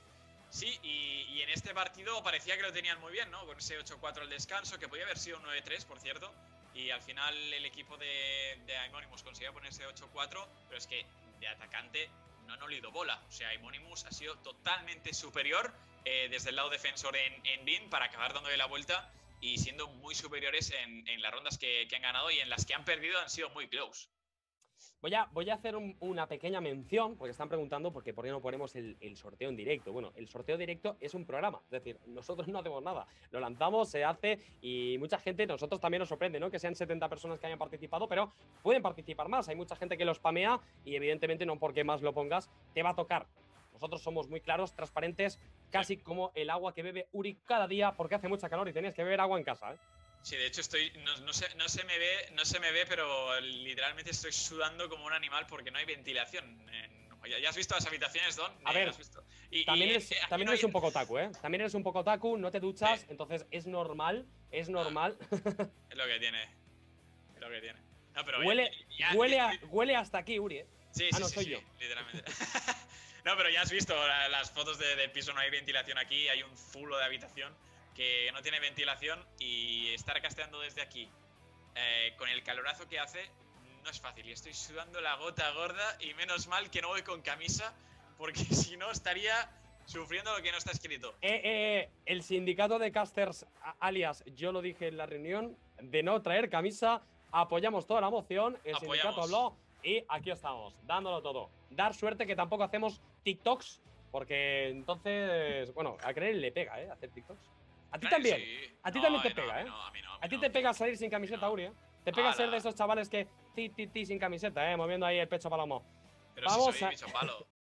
Sí, y, y en este partido parecía que lo tenían muy bien, ¿no? Con ese ocho cuatro al descanso, que podía haber sido un nueve tres, por cierto. Y al final el equipo de, de Aimonimus consiguió ponerse ocho cuatro, pero es que de atacante no han olido bola. O sea, Aimonimus ha sido totalmente superior eh, desde el lado defensor en, en B I N para acabar dándole la vuelta y siendo muy superiores en, en las rondas que, que han ganado, y en las que han perdido han sido muy close. Voy a, voy a hacer un, una pequeña mención, porque están preguntando por qué, por qué no ponemos el, el sorteo en directo. Bueno, el sorteo directo es un programa, es decir, nosotros no hacemos nada. Lo lanzamos, se hace y mucha gente, nosotros también nos sorprende, ¿no? Que sean setenta personas que hayan participado, pero pueden participar más. Hay mucha gente que lo spamea y evidentemente no porque más lo pongas, te va a tocar. Nosotros somos muy claros, transparentes, casi como el agua que bebe Uri cada día porque hace mucha calor y tenías que beber agua en casa, ¿eh? Sí, de hecho estoy, no, no, se, no, se me ve, no se me ve, pero literalmente estoy sudando como un animal porque no hay ventilación. En, ¿ya, ¿Ya has visto las habitaciones, Don? A ver, has visto? Y, también, y, eres, eh, también no eres hay... un poco otaku, ¿eh? También eres un poco otaku, no te duchas, sí. Entonces es normal, es normal. Ah, es lo que tiene, es lo que tiene. No, pero huele, ya, huele, ya, a, huele hasta aquí, Uri, ¿eh? Sí, ah, sí, no, sí, soy sí, yo. literalmente. No, pero ya has visto la, las fotos de, del piso, no hay ventilación aquí, hay un zulo de habitación que no tiene ventilación, y estar casteando desde aquí eh, con el calorazo que hace no es fácil, y estoy sudando la gota gorda, y menos mal que no voy con camisa, porque si no estaría sufriendo lo que no está escrito. Eh, eh, el sindicato de casters, alias, yo lo dije en la reunión, de no traer camisa, apoyamos toda la moción, el apoyamos. sindicato habló y aquí estamos, dándolo todo. Dar suerte que tampoco hacemos TikToks, porque entonces, bueno, a Creer le pega, ¿eh? Hacer TikToks. A ti Ay, también, sí. a ti no, también te no, pega, a ¿eh? No, a, mí no, a, mí a ti no. te pega salir sin camiseta, no. Uri, ¿eh? Te pega Ala. ser de esos chavales que ti, ti, ti, sin camiseta, ¿eh? Moviendo ahí el pecho palomo. Pero Vamos si soy a... bicho palo.